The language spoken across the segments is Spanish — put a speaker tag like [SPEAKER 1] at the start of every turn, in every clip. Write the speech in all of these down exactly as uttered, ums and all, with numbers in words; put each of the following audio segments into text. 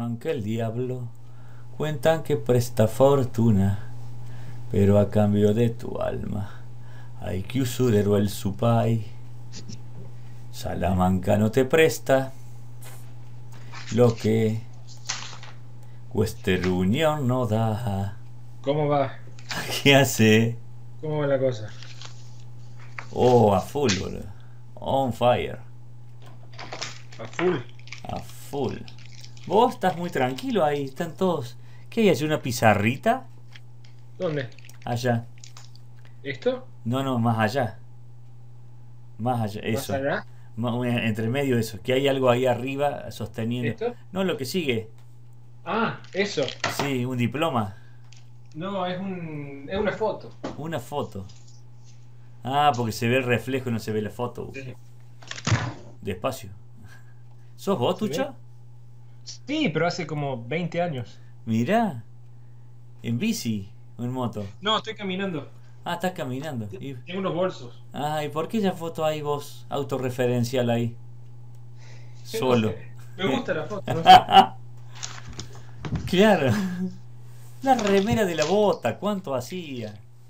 [SPEAKER 1] Aunque el diablo cuentan que presta fortuna, pero a cambio de tu alma hay que usurero el supay. Salamanca no te presta lo que Western Union no da.
[SPEAKER 2] ¿Cómo va?
[SPEAKER 1] ¿Qué hace?
[SPEAKER 2] ¿Cómo va la cosa?
[SPEAKER 1] Oh, a full, boludo. On fire.
[SPEAKER 2] A full.
[SPEAKER 1] A full. Vos estás muy tranquilo ahí, están todos. ¿Qué hay allí? ¿Una pizarrita?
[SPEAKER 2] ¿Dónde?
[SPEAKER 1] Allá.
[SPEAKER 2] ¿Esto?
[SPEAKER 1] No, no, más allá. Más allá,
[SPEAKER 2] ¿Más
[SPEAKER 1] eso.
[SPEAKER 2] allá?
[SPEAKER 1] Ma- una- Entre medio eso. Que hay algo ahí arriba sosteniendo.
[SPEAKER 2] ¿Esto?
[SPEAKER 1] No, lo que sigue.
[SPEAKER 2] Ah, eso.
[SPEAKER 1] Sí, un diploma.
[SPEAKER 2] No, es un. Es una foto.
[SPEAKER 1] Una foto. Ah, porque se ve el reflejo y no se ve la foto.
[SPEAKER 2] Sí.
[SPEAKER 1] Despacio. ¿Sos vos,
[SPEAKER 2] ¿Se ve?
[SPEAKER 1] Tucha?
[SPEAKER 2] Sí, pero hace como veinte años.
[SPEAKER 1] Mirá. ¿En bici o en moto?
[SPEAKER 2] No, estoy caminando.
[SPEAKER 1] Ah, estás caminando. Y...
[SPEAKER 2] Tengo unos bolsos.
[SPEAKER 1] Ah, ¿y por qué esa foto hay vos? Autorreferencial ahí.
[SPEAKER 2] No
[SPEAKER 1] Solo.
[SPEAKER 2] sé. Me gusta la foto, no sé.
[SPEAKER 1] Claro. La remera de la bota, ¿cuánto hacía?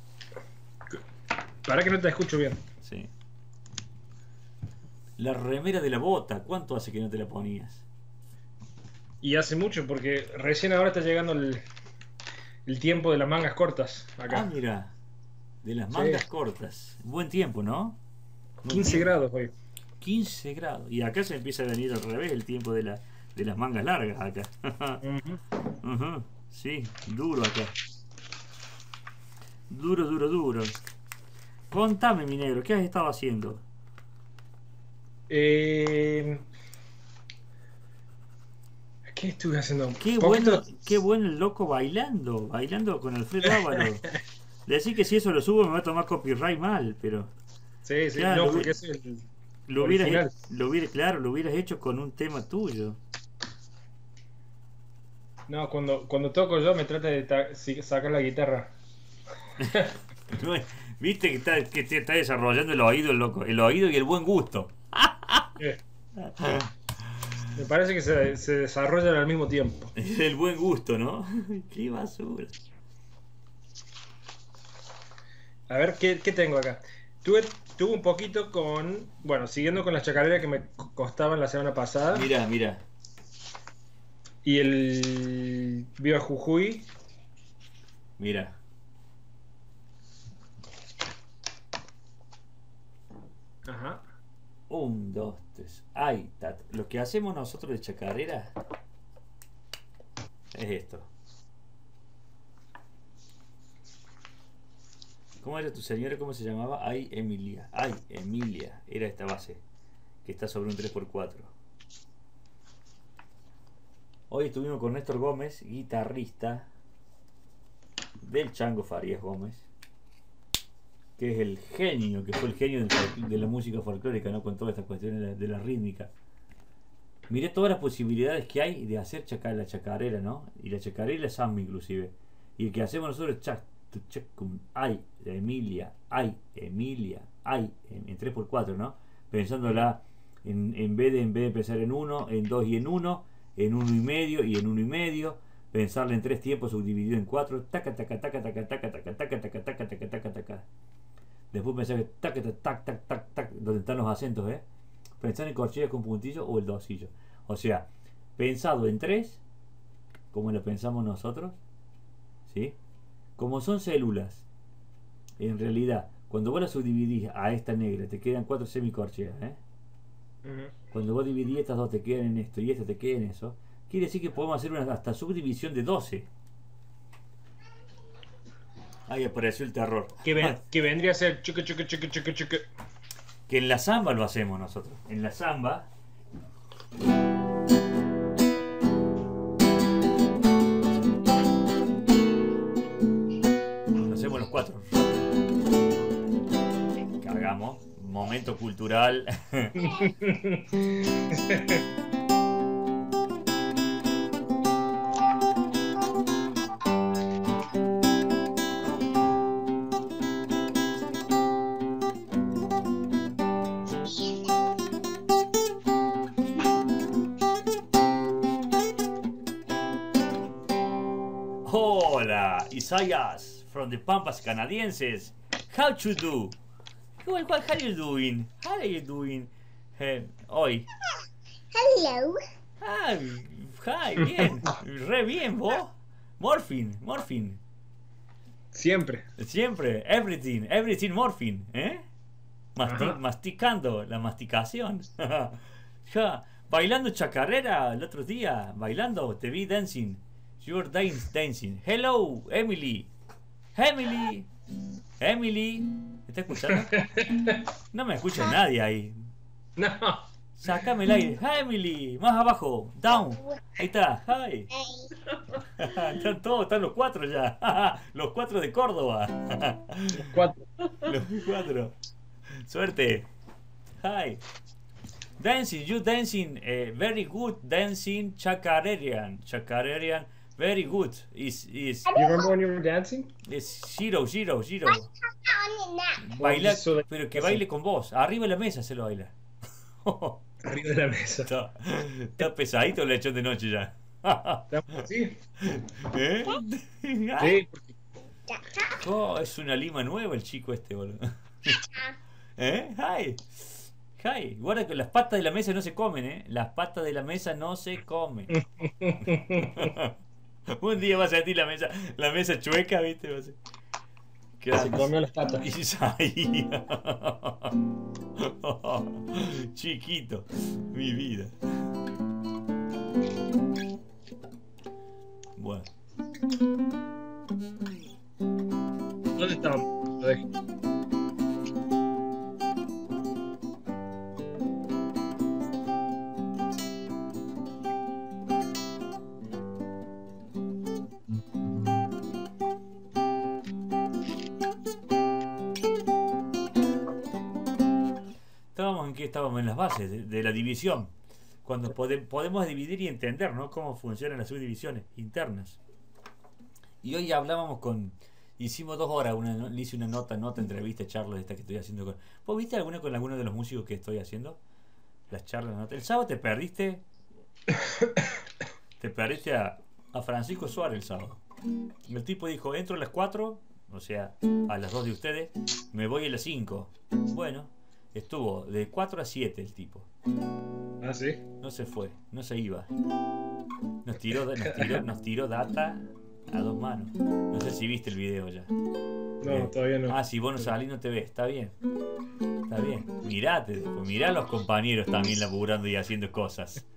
[SPEAKER 2] Para que no te escucho bien.
[SPEAKER 1] Sí. La remera de la bota, ¿cuánto hace que no te la ponías?
[SPEAKER 2] Y hace mucho, porque recién ahora está llegando el, el tiempo de las mangas cortas
[SPEAKER 1] Ah,
[SPEAKER 2] acá.
[SPEAKER 1] mira. De las
[SPEAKER 2] Sí.
[SPEAKER 1] mangas cortas. Buen tiempo, ¿no? Buen
[SPEAKER 2] quince
[SPEAKER 1] tiempo.
[SPEAKER 2] grados hoy.
[SPEAKER 1] quince grados. Y acá se empieza a venir al revés el tiempo de, la, de las mangas largas acá.
[SPEAKER 2] Ujú.
[SPEAKER 1] Ujú, sí, duro acá. Duro, duro, duro. Contame, mi negro, ¿qué has estado haciendo?
[SPEAKER 2] Eh, ¿Qué estuve haciendo?
[SPEAKER 1] Qué
[SPEAKER 2] Poquito.
[SPEAKER 1] bueno, qué bueno el loco bailando, bailando con Alfredo Ávalo. Decir que si eso lo subo me va a tomar copyright mal, pero
[SPEAKER 2] Sí, sí,
[SPEAKER 1] claro,
[SPEAKER 2] no,
[SPEAKER 1] lo,
[SPEAKER 2] porque
[SPEAKER 1] hubi-
[SPEAKER 2] es el
[SPEAKER 1] lo hubieras, he-
[SPEAKER 2] original.
[SPEAKER 1] lo hubiera, claro, lo hubieras hecho con un tema tuyo.
[SPEAKER 2] No, cuando, cuando toco yo me trata de ta- si- sacar la guitarra.
[SPEAKER 1] No es- Viste que está, que te está desarrollando el oído, el loco, el oído y el buen gusto.
[SPEAKER 2] Eh, Me parece que se, se desarrollan al mismo tiempo.
[SPEAKER 1] El buen gusto, ¿no? Qué basura.
[SPEAKER 2] A ver, ¿qué, qué tengo acá? Tuve, tuve un poquito con. Bueno, siguiendo con las chacareras que me co- costaban la semana pasada.
[SPEAKER 1] Mira, mira.
[SPEAKER 2] Y el Viva Jujuy.
[SPEAKER 1] Mira.
[SPEAKER 2] Ajá.
[SPEAKER 1] Un, dos, tres. Ay, tat. Lo que hacemos nosotros de chacarera es esto. ¿Cómo era tu señora? ¿Cómo se llamaba? Ay, Emilia. Ay, Emilia. Era esta base. Que está sobre un tres por cuatro. Hoy estuvimos con Néstor Gómez, guitarrista del Chango Farías Gómez, que es el genio, que fue el genio del folk- de la música folclórica, ¿no? Con todas estas cuestiones de la, de la rítmica. Miré todas las posibilidades que hay de hacer chaca- la chacarera, ¿no? Y la chacarera y la samba inclusive. Y el que hacemos nosotros es chac, tu, chac, cum, ay, Emilia, ay, Emilia, ay, en, en tres por cuatro, ¿no? Pensándola en, en vez de en vez de empezar en uno, en dos y en uno, en uno y medio y en uno y medio, pensarla en tres tiempos subdividido en cuatro, taca, taca, taca, taca, taca, taca, taca, taca, taca, taca, taca, taca. Después pensar que tac, tac, tac, tac, tac, tac, donde están los acentos, ¿eh? Pensar en corcheas con puntillo o el dosillo. O sea, pensado en tres, como lo pensamos nosotros, ¿sí? Como son células, en realidad, cuando vos las subdividís a esta negra, te quedan cuatro semicorcheas, ¿eh?
[SPEAKER 2] Ujú.
[SPEAKER 1] Cuando vos dividís estas dos te quedan en esto y esta te queda en eso. Quiere decir que podemos hacer una hasta subdivisión de doce. Ahí apareció el terror.
[SPEAKER 2] Que, ven- que vendría a ser chuque, chuque, chuque, chuque, chuque.
[SPEAKER 1] Que en la samba lo hacemos nosotros. En la samba lo hacemos los cuatro. Cagamos. Momento cultural. Hola, Isaias from the Pampas Canadienses. How to do? Well, what are you doing? How are you doing? Eh, hoy.
[SPEAKER 3] Hello.
[SPEAKER 1] Ah, hi, bien. Re bien, vos. Morphine, morphine.
[SPEAKER 2] Siempre.
[SPEAKER 1] Siempre, everything, everything morphine, ¿eh? Masti
[SPEAKER 2] Ajá.
[SPEAKER 1] masticando, la masticación. Ya, bailando chacarrera el otro día, bailando, te vi dancing. You're dance, dancing. Hello, Emily. Emily. Emily. ¿Me está escuchando? No me escucha nadie ahí.
[SPEAKER 2] No.
[SPEAKER 1] Sácame el aire. Emily, más abajo. Down. Ahí está. Hi.
[SPEAKER 3] Hey.
[SPEAKER 1] Están todos, están los cuatro ya. Los cuatro de Córdoba.
[SPEAKER 2] Cuatro.
[SPEAKER 1] Los cuatro. Suerte. Hi. Dancing, you dancing, uh, very good dancing chacarerian. Chacarerian, very good. Is is
[SPEAKER 2] You remember when you were dancing?
[SPEAKER 1] is zero, zero, zero.
[SPEAKER 3] On in that.
[SPEAKER 1] Baila,
[SPEAKER 2] Eso de-
[SPEAKER 1] pero que baile con vos. Arriba de la mesa se lo baila.
[SPEAKER 2] Arriba de la mesa.
[SPEAKER 1] Está, está pesadito el lechón de noche ya.
[SPEAKER 2] Sí.
[SPEAKER 1] ¿Eh?
[SPEAKER 2] Sí, porque
[SPEAKER 1] Oh, es una lima nueva el chico este, boludo. ¿Eh? Hi. Hi. Guarda que las patas de la mesa no se comen, ¿eh? Las patas de la mesa no se comen. Un día vas a sentir la mesa, la mesa chueca, ¿viste? Vas a... ¿Qué
[SPEAKER 2] se
[SPEAKER 1] haces?
[SPEAKER 2] comió las patas.
[SPEAKER 1] Isaías. Chiquito, mi vida. Bueno.
[SPEAKER 2] ¿Dónde estábamos? Lo dejé.
[SPEAKER 1] Estábamos en qué estábamos en las bases de, de la división. Cuando pode- podemos dividir y entender, ¿no? Cómo funcionan las subdivisiones internas. Y hoy hablábamos con. Hicimos dos horas, una, no- le hice una nota, nota, entrevista, charla de esta que estoy haciendo con. ¿Vos viste alguna con alguno de los músicos que estoy haciendo? Las charlas, la nota. El sábado te perdiste. Te perdiste a, a Francisco Suárez el sábado. El tipo dijo, entro a las cuatro, o sea, a las dos de ustedes, me voy a las cinco. Bueno, estuvo de cuatro a siete el tipo.
[SPEAKER 2] Ah, sí.
[SPEAKER 1] No se fue, no se iba. Nos tiró, nos tiró, nos tiró data a dos manos. No sé si viste el video ya.
[SPEAKER 2] No, todavía no.
[SPEAKER 1] Ah, si vos no salís no te ves, está bien. Está bien. Mirate, después, mirá a los compañeros también laburando y haciendo cosas.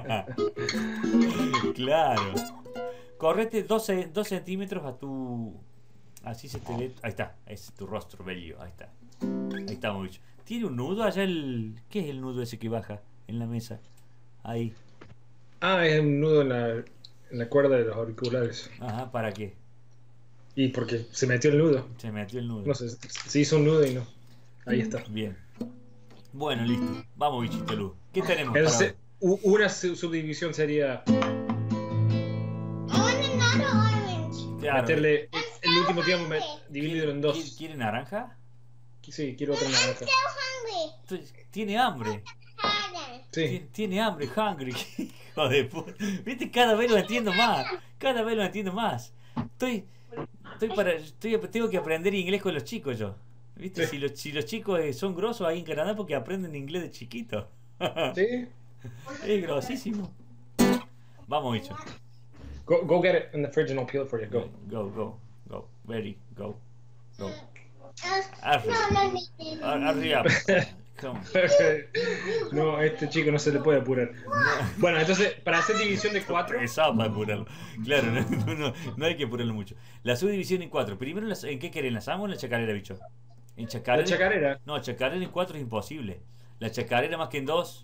[SPEAKER 1] Claro. Correte doce, dos centímetros a tu. Así se te ve. Ahí está, es tu rostro bello. Ahí está. Ahí estamos, bicho. ¿Tiene un nudo allá el. ¿Qué es el nudo ese que baja en la mesa? Ahí.
[SPEAKER 2] Ah, es un nudo en la, en la cuerda de los auriculares.
[SPEAKER 1] Ajá, ¿para qué?
[SPEAKER 2] Y porque se metió el nudo.
[SPEAKER 1] Se metió el nudo.
[SPEAKER 2] No sé, se hizo un nudo y no. Ahí está.
[SPEAKER 1] Bien. Bueno, listo. Vamos, bichito luz. ¿Qué tenemos para
[SPEAKER 2] Entonces,
[SPEAKER 1] hoy?
[SPEAKER 2] u- una su- subdivisión sería
[SPEAKER 3] I want another orange.
[SPEAKER 1] Claro.
[SPEAKER 2] meterle el último tiempo, me-
[SPEAKER 3] ¿Quiere-
[SPEAKER 2] dividirlo en
[SPEAKER 1] ¿Quiere,
[SPEAKER 2] dos.
[SPEAKER 1] quiere naranja?
[SPEAKER 2] Sí, quiero otra
[SPEAKER 3] I'm
[SPEAKER 2] naranja.
[SPEAKER 3] still hungry.
[SPEAKER 1] Entonces, Tiene hambre.
[SPEAKER 3] Harder.
[SPEAKER 1] Tiene,
[SPEAKER 2] Sí.
[SPEAKER 1] tiene hambre, hungry. Hijo de puta. Viste, cada vez lo entiendo más. Cada vez lo entiendo más. Estoy. Estoy para. Estoy, tengo que aprender inglés con los chicos yo. ¿Viste?
[SPEAKER 2] Sí.
[SPEAKER 1] Si, los, si los chicos eh, son grosos ahí en Canadá porque aprenden inglés de chiquito.
[SPEAKER 2] Sí.
[SPEAKER 1] Es grosísimo. Vamos, bicho.
[SPEAKER 2] Go, go get it in the fridge and I'll peel it for you. Go.
[SPEAKER 1] Go, go, go. Very, go. Go.
[SPEAKER 3] Uh,
[SPEAKER 1] Arre.
[SPEAKER 3] no, no, no, no.
[SPEAKER 1] Ar- Hurry up. Come.
[SPEAKER 2] No, a este chico no se le puede apurar. Bueno, entonces, para hacer división de cuatro,
[SPEAKER 1] Pesado para apurarlo. Claro, no, no, no, no hay que apurarlo mucho. La subdivisión en cuatro. Primero, las- ¿en qué querés? ¿Enlazamos o en la chacarera, bicho? En
[SPEAKER 2] la
[SPEAKER 1] chacarera.
[SPEAKER 2] chacarera.
[SPEAKER 1] No, chacarera en cuatro es imposible. La chacarera más que en dos.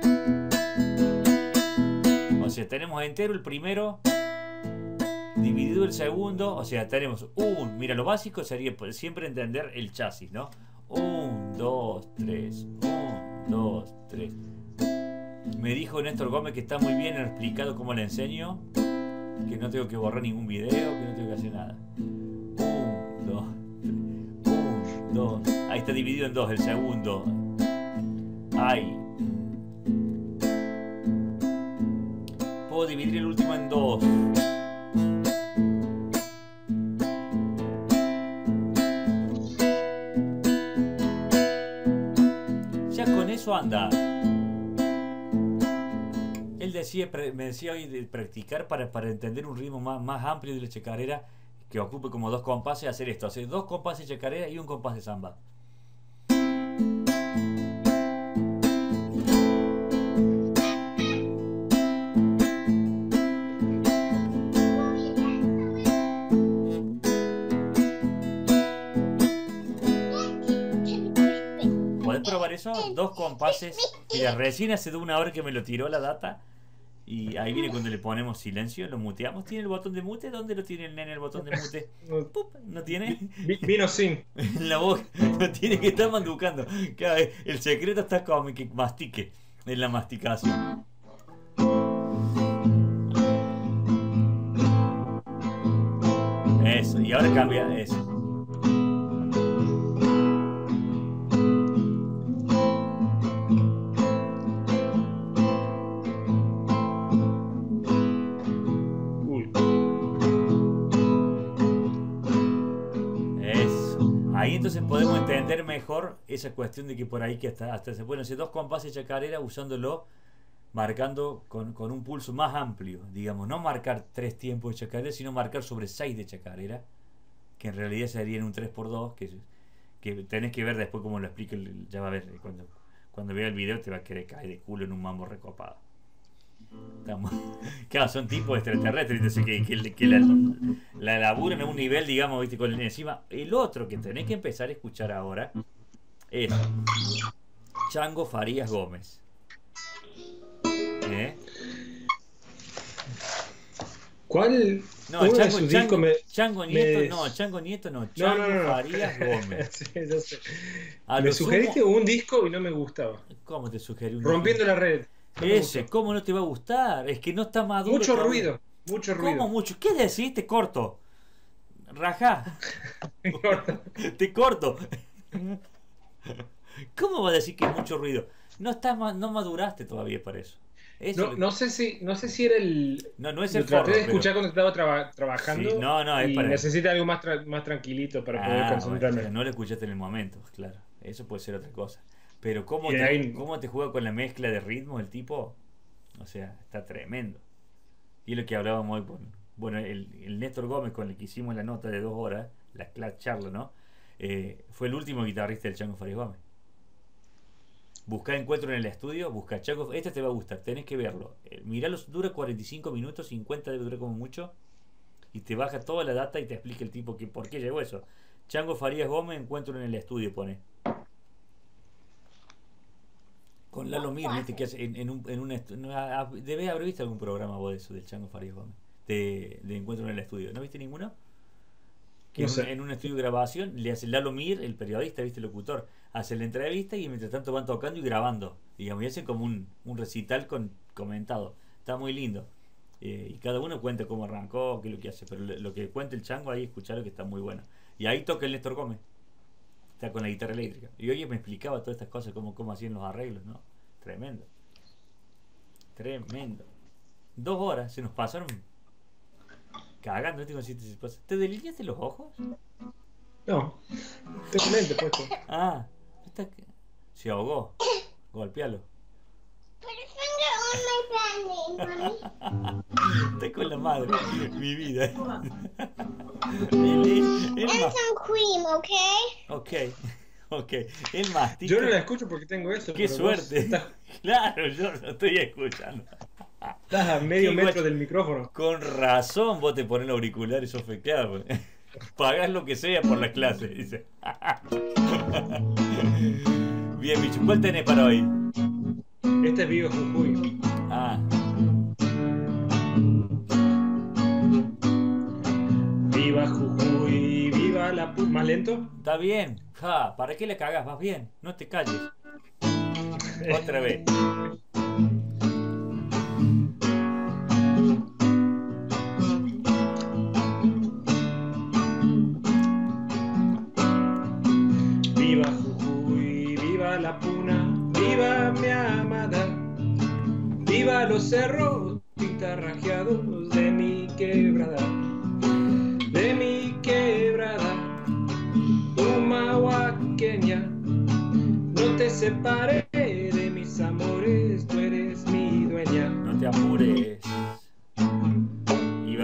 [SPEAKER 1] O sea, tenemos entero el primero, dividido el segundo. O sea, tenemos un. Mira, lo básico sería pues, siempre entender el chasis, ¿no? Un, dos, tres. Un, dos, tres. Me dijo Néstor Gómez que está muy bien explicado cómo le enseño. Que no tengo que borrar ningún video, que no tengo que hacer nada. Un, dos, tres. Un, dos. Ahí está dividido en dos el segundo. Ahí. Puedo dividir el último en dos. banda. Él decía, me decía hoy de practicar para, para entender un ritmo más, más amplio de la chacarera, que ocupe como dos compases, hacer esto, hacer dos compases de chacarera y un compás de samba. ¿Podés probar eso? Dos compases. Mira, recién hace una hora que me lo tiró la data. Y ahí viene cuando le ponemos silencio, lo muteamos. ¿Tiene el botón de mute? ¿Dónde lo tiene el nene el botón de mute? ¡Pup! ¿No tiene?
[SPEAKER 2] Vino sin.
[SPEAKER 1] En la boca. No tiene que estar manducando. Cada vez, el secreto está como que mastique. En la masticación. Eso, y ahora cambia eso. Ahí entonces podemos entender mejor esa cuestión de que por ahí que hasta, hasta se pueden hacer dos compases de chacarera usándolo, marcando con, con un pulso más amplio, digamos, no marcar tres tiempos de chacarera, sino marcar sobre seis de chacarera, que en realidad serían un tres por dos, que, que tenés que ver después cómo lo explica, el, ya va a ver, cuando, cuando vea el video te va a querer caer de culo en un mambo recopado. Estamos, claro, son tipos extraterrestres, entonces que, que, que la, la laburan a un nivel, digamos, viste, con el encima. El otro que tenés que empezar a escuchar ahora es Chango Farías Gómez. ¿Eh?
[SPEAKER 2] ¿Cuál?
[SPEAKER 1] No,
[SPEAKER 2] Uno
[SPEAKER 1] Chango,
[SPEAKER 2] de sus
[SPEAKER 1] Chango,
[SPEAKER 2] discos me,
[SPEAKER 1] Chango Nieto,
[SPEAKER 2] me...
[SPEAKER 1] no, Chango Nieto no,
[SPEAKER 2] No,
[SPEAKER 1] Chango
[SPEAKER 2] no, no, no.
[SPEAKER 1] Farías Gómez.
[SPEAKER 2] Sí, yo sé.
[SPEAKER 1] A
[SPEAKER 2] Me
[SPEAKER 1] lo
[SPEAKER 2] sugeriste
[SPEAKER 1] sumo-
[SPEAKER 2] un disco y no me gustaba.
[SPEAKER 1] ¿Cómo te sugerí un
[SPEAKER 2] Rompiendo la red. No me
[SPEAKER 1] Ese,
[SPEAKER 2] gustó.
[SPEAKER 1] ¿cómo no te va a gustar? Es que no está maduro.
[SPEAKER 2] Mucho
[SPEAKER 1] todavía.
[SPEAKER 2] ruido, mucho ruido.
[SPEAKER 1] ¿Cómo mucho? ¿Qué decís? Te corto. Rajá. Te corto. ¿Cómo va a decir que es mucho ruido? No está ma- no maduraste todavía para eso. Eso
[SPEAKER 2] No, no sé si, no sé si era el.
[SPEAKER 1] no, no es
[SPEAKER 2] Lo
[SPEAKER 1] el
[SPEAKER 2] traté
[SPEAKER 1] forro,
[SPEAKER 2] de escuchar
[SPEAKER 1] pero-
[SPEAKER 2] cuando estaba traba- trabajando.
[SPEAKER 1] Sí, no, no, es
[SPEAKER 2] y
[SPEAKER 1] para-
[SPEAKER 2] necesita algo más, tra- más tranquilito para poder
[SPEAKER 1] Ah,
[SPEAKER 2] concentrarme.
[SPEAKER 1] bueno, no lo escuchaste en el momento, claro. Eso puede ser otra cosa. Pero ¿cómo
[SPEAKER 2] Y
[SPEAKER 1] te,
[SPEAKER 2] ahí-
[SPEAKER 1] cómo te juega con la mezcla de ritmo el tipo? O sea, está tremendo. Y lo que hablábamos hoy, con, bueno, el, el Néstor Gómez con el que hicimos la nota de dos horas, la, la charla, ¿no? Eh, fue el último guitarrista del Chango Farías Gómez. Buscá encuentro en el estudio, busca Chango. Este te va a gustar, tenés que verlo. Eh, miralo, dura cuarenta y cinco minutos, cincuenta debe durar como mucho. Y te baja toda la data y te explica el tipo que por qué llegó eso. Chango Farías Gómez, encuentro en el estudio, pone. Con Lalo Mir, viste que hace en, en un, en un estu- no, ah, debes haber visto algún programa vos de eso, del Chango Farías Gómez, de, de encuentro en el estudio. ¿No viste ninguno? Que
[SPEAKER 2] No
[SPEAKER 1] en,
[SPEAKER 2] sé.
[SPEAKER 1] un- en un estudio de grabación le hace Lalo Mir, el periodista, viste, el locutor, hace la entrevista y mientras tanto van tocando y grabando. Digamos, y hacen como un, un recital con comentado. Está muy lindo. Eh, y cada uno cuenta cómo arrancó, qué es lo que hace. Pero lo, lo que cuenta el Chango ahí, escucharlo que está muy bueno. Y ahí toca el Néstor Gómez. Está con la guitarra eléctrica. Y oye, me explicaba todas estas cosas, cómo, cómo hacían los arreglos, ¿no? Tremendo. Tremendo. Dos horas se nos pasaron cagando. ¿Viste cómo se te pasa? ¿Te delineaste los ojos?
[SPEAKER 2] No, tengo lente puesto.
[SPEAKER 1] Ah, está... se ahogó. Golpealo.
[SPEAKER 3] Put a finger on my band name, mommy.
[SPEAKER 1] Estoy con la madre. Mi vida. Él, él, él
[SPEAKER 3] And
[SPEAKER 1] ma-
[SPEAKER 3] some cream, okay?
[SPEAKER 1] Ok, ok. Él mastica.
[SPEAKER 2] Yo no la escucho porque tengo eso.
[SPEAKER 1] Qué
[SPEAKER 2] pero vos
[SPEAKER 1] suerte.
[SPEAKER 2] Estás,
[SPEAKER 1] Claro, yo lo estoy escuchando.
[SPEAKER 2] estás a medio
[SPEAKER 1] Qué
[SPEAKER 2] metro
[SPEAKER 1] guacho.
[SPEAKER 2] del micrófono.
[SPEAKER 1] Con razón vos te pones el auricular y sos fecado. Pagás lo que sea por la clase, dice. Bien, bicho, ¿cuál tenés para hoy?
[SPEAKER 2] Este es Vivo Jujuy.
[SPEAKER 1] Ah,
[SPEAKER 2] Viva Jujuy, viva la pu... ¿Más lento?
[SPEAKER 1] está bien. Ja, ¿para qué le cagás? Vas bien, no te calles. Otra vez.
[SPEAKER 2] Viva Jujuy, viva la puna, viva mi amada, viva los cerros pintarrajeados de mi quebrada, de mi quebrada, humahuaqueña, no te separes de mi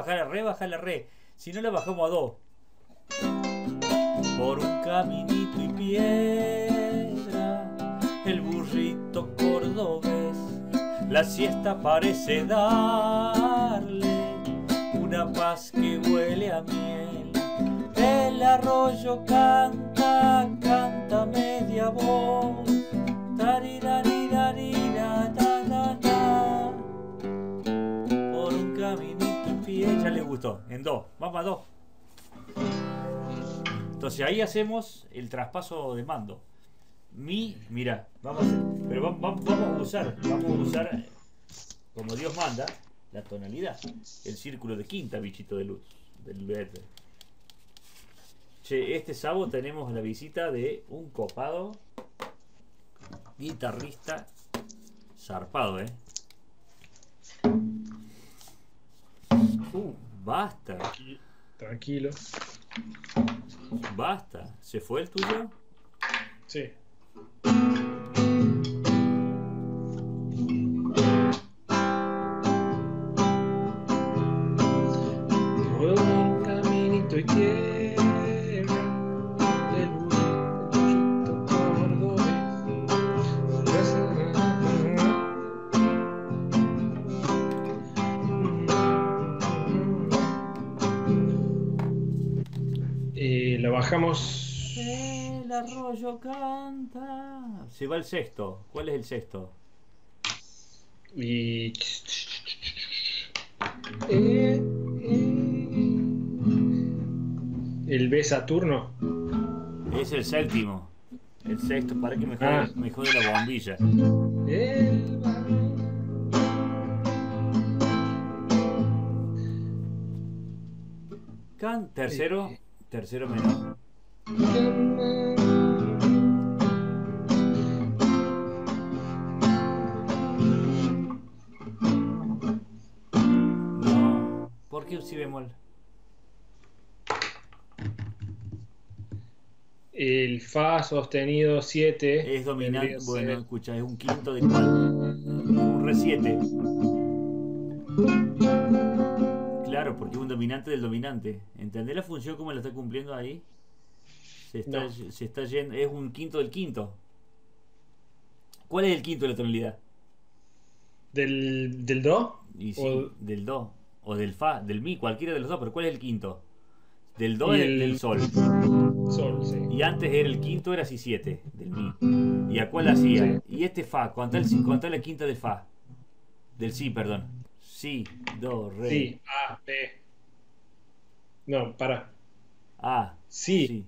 [SPEAKER 1] bajar a re, bajar a re. Si no la bajamos a do. Por un caminito y piedra, el burrito cordobés, la siesta parece darle una paz que huele a miel. El arroyo canta, canta media voz. Tarirariririra, ta, ta, ta. Por un caminito y piedra. Ya le gustó. En do. Vamos a do. Entonces ahí hacemos el traspaso de mando. Mi, mira, vamos a hacer, pero vamos, vamos, vamos a usar, vamos a usar, como Dios manda, la tonalidad, el círculo de quinta, bichito de luz, del verde. Che, este sábado tenemos la visita de un copado guitarrista zarpado, eh. Uh, basta.
[SPEAKER 2] Tranquilo.
[SPEAKER 1] Basta. ¿Se fue el tuyo?
[SPEAKER 2] Sí. Por un caminito y tierra, el burrito cordobés. Eh, la bajamos.
[SPEAKER 1] El arroyo canta. Se va el sexto. ¿Cuál es el sexto?
[SPEAKER 2] Y. Eh, eh. El B Saturno.
[SPEAKER 1] Es el séptimo. El sexto, para que me jode,
[SPEAKER 2] Ah.
[SPEAKER 1] me jode la bombilla.
[SPEAKER 2] El
[SPEAKER 1] Can, tercero, tercero menor. No. ¿Por qué un si bemol?
[SPEAKER 2] El Fa sostenido siete.
[SPEAKER 1] Es dominante.
[SPEAKER 2] vendría a
[SPEAKER 1] Bueno,
[SPEAKER 2] ser-
[SPEAKER 1] escucha, es un quinto de cuál. Un re siete. Claro, porque es un dominante del dominante. ¿Entendés la función como la está cumpliendo ahí? Se está,
[SPEAKER 2] No.
[SPEAKER 1] se está yendo. Es un quinto del quinto. ¿Cuál es el quinto de la tonalidad?
[SPEAKER 2] ¿Del, del Do?
[SPEAKER 1] Y sí,
[SPEAKER 2] O-
[SPEAKER 1] del do. O del fa, del mi, cualquiera de los dos. Pero ¿cuál es el quinto? Del do
[SPEAKER 2] Y
[SPEAKER 1] es
[SPEAKER 2] el-
[SPEAKER 1] del sol.
[SPEAKER 2] Sol, sí.
[SPEAKER 1] Y antes era el quinto, era si siete, del mi. ¿Y a cuál hacía? Y este fa, contá, el, si- contá la quinta de fa. Del si, perdón. Si, do, re.
[SPEAKER 2] Sí, A, B. No, para.
[SPEAKER 1] A.
[SPEAKER 2] Sí.
[SPEAKER 1] Sí.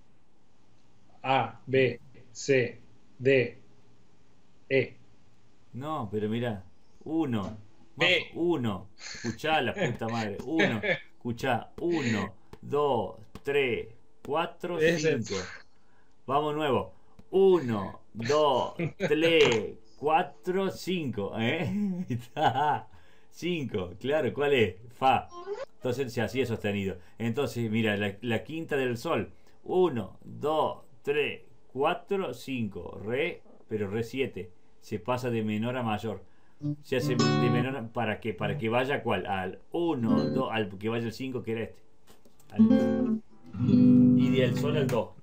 [SPEAKER 2] A, B, C, D, E.
[SPEAKER 1] No, pero mira. Uno.
[SPEAKER 2] B.
[SPEAKER 1] Uno. Escuchá la puta madre. Uno. Escuchá. Uno, dos, tres, cuatro,
[SPEAKER 2] Ese.
[SPEAKER 1] cinco. Vamos nuevo. Uno, dos, tres, cuatro, cinco. ¿Eh? Está. Cinco. Claro, ¿cuál es? Fa. Entonces, así es sostenido. Entonces, mira, la, la quinta del sol. Uno, dos, tres, cuatro, cinco. Re, pero re siete. Se pasa de menor a mayor. Se hace de menor a- para que para que vaya cuál al uno, dos, al que vaya el cinco que era este. Al- y del sol al do.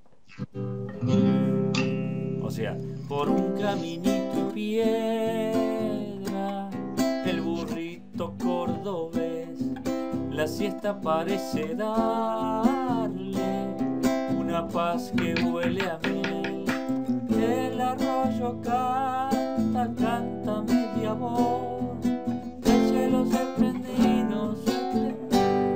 [SPEAKER 1] O sea, por un caminito y piedra, el burrito cordobés, la siesta parece darle una paz que huele a miel. El arroyo canta, canta media voz, el cielo sorprendido, sorprendido.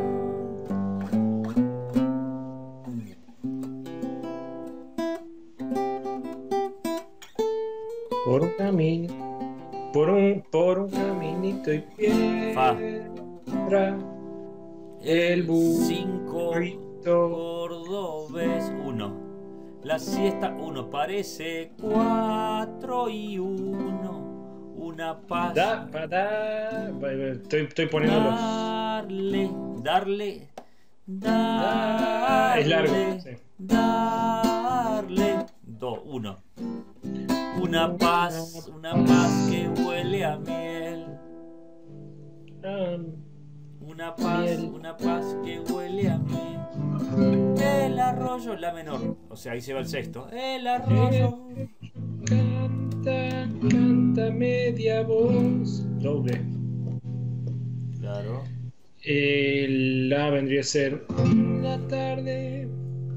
[SPEAKER 2] Por un camino. Por un, por un caminito y
[SPEAKER 1] Fa.
[SPEAKER 2] piedra. El
[SPEAKER 1] cinco
[SPEAKER 2] burrito.
[SPEAKER 1] cordobés uno. La siesta uno parece cuatro y uno. Una paz.
[SPEAKER 2] Da, pa, da. Va, va, Estoy, estoy poniéndolo.
[SPEAKER 1] Darle, darle, darle.
[SPEAKER 2] Ah, es largo, sí.
[SPEAKER 1] Darle. Do, uno. Una paz, una paz que huele a miel.
[SPEAKER 2] Ah,
[SPEAKER 1] una paz,
[SPEAKER 2] Miel.
[SPEAKER 1] una paz que huele a mí. El arroyo, la menor. O sea, ahí se va el sexto. El arroyo.
[SPEAKER 2] Canta, canta media voz. Doble.
[SPEAKER 1] Claro.
[SPEAKER 2] El La vendría a ser la tarde.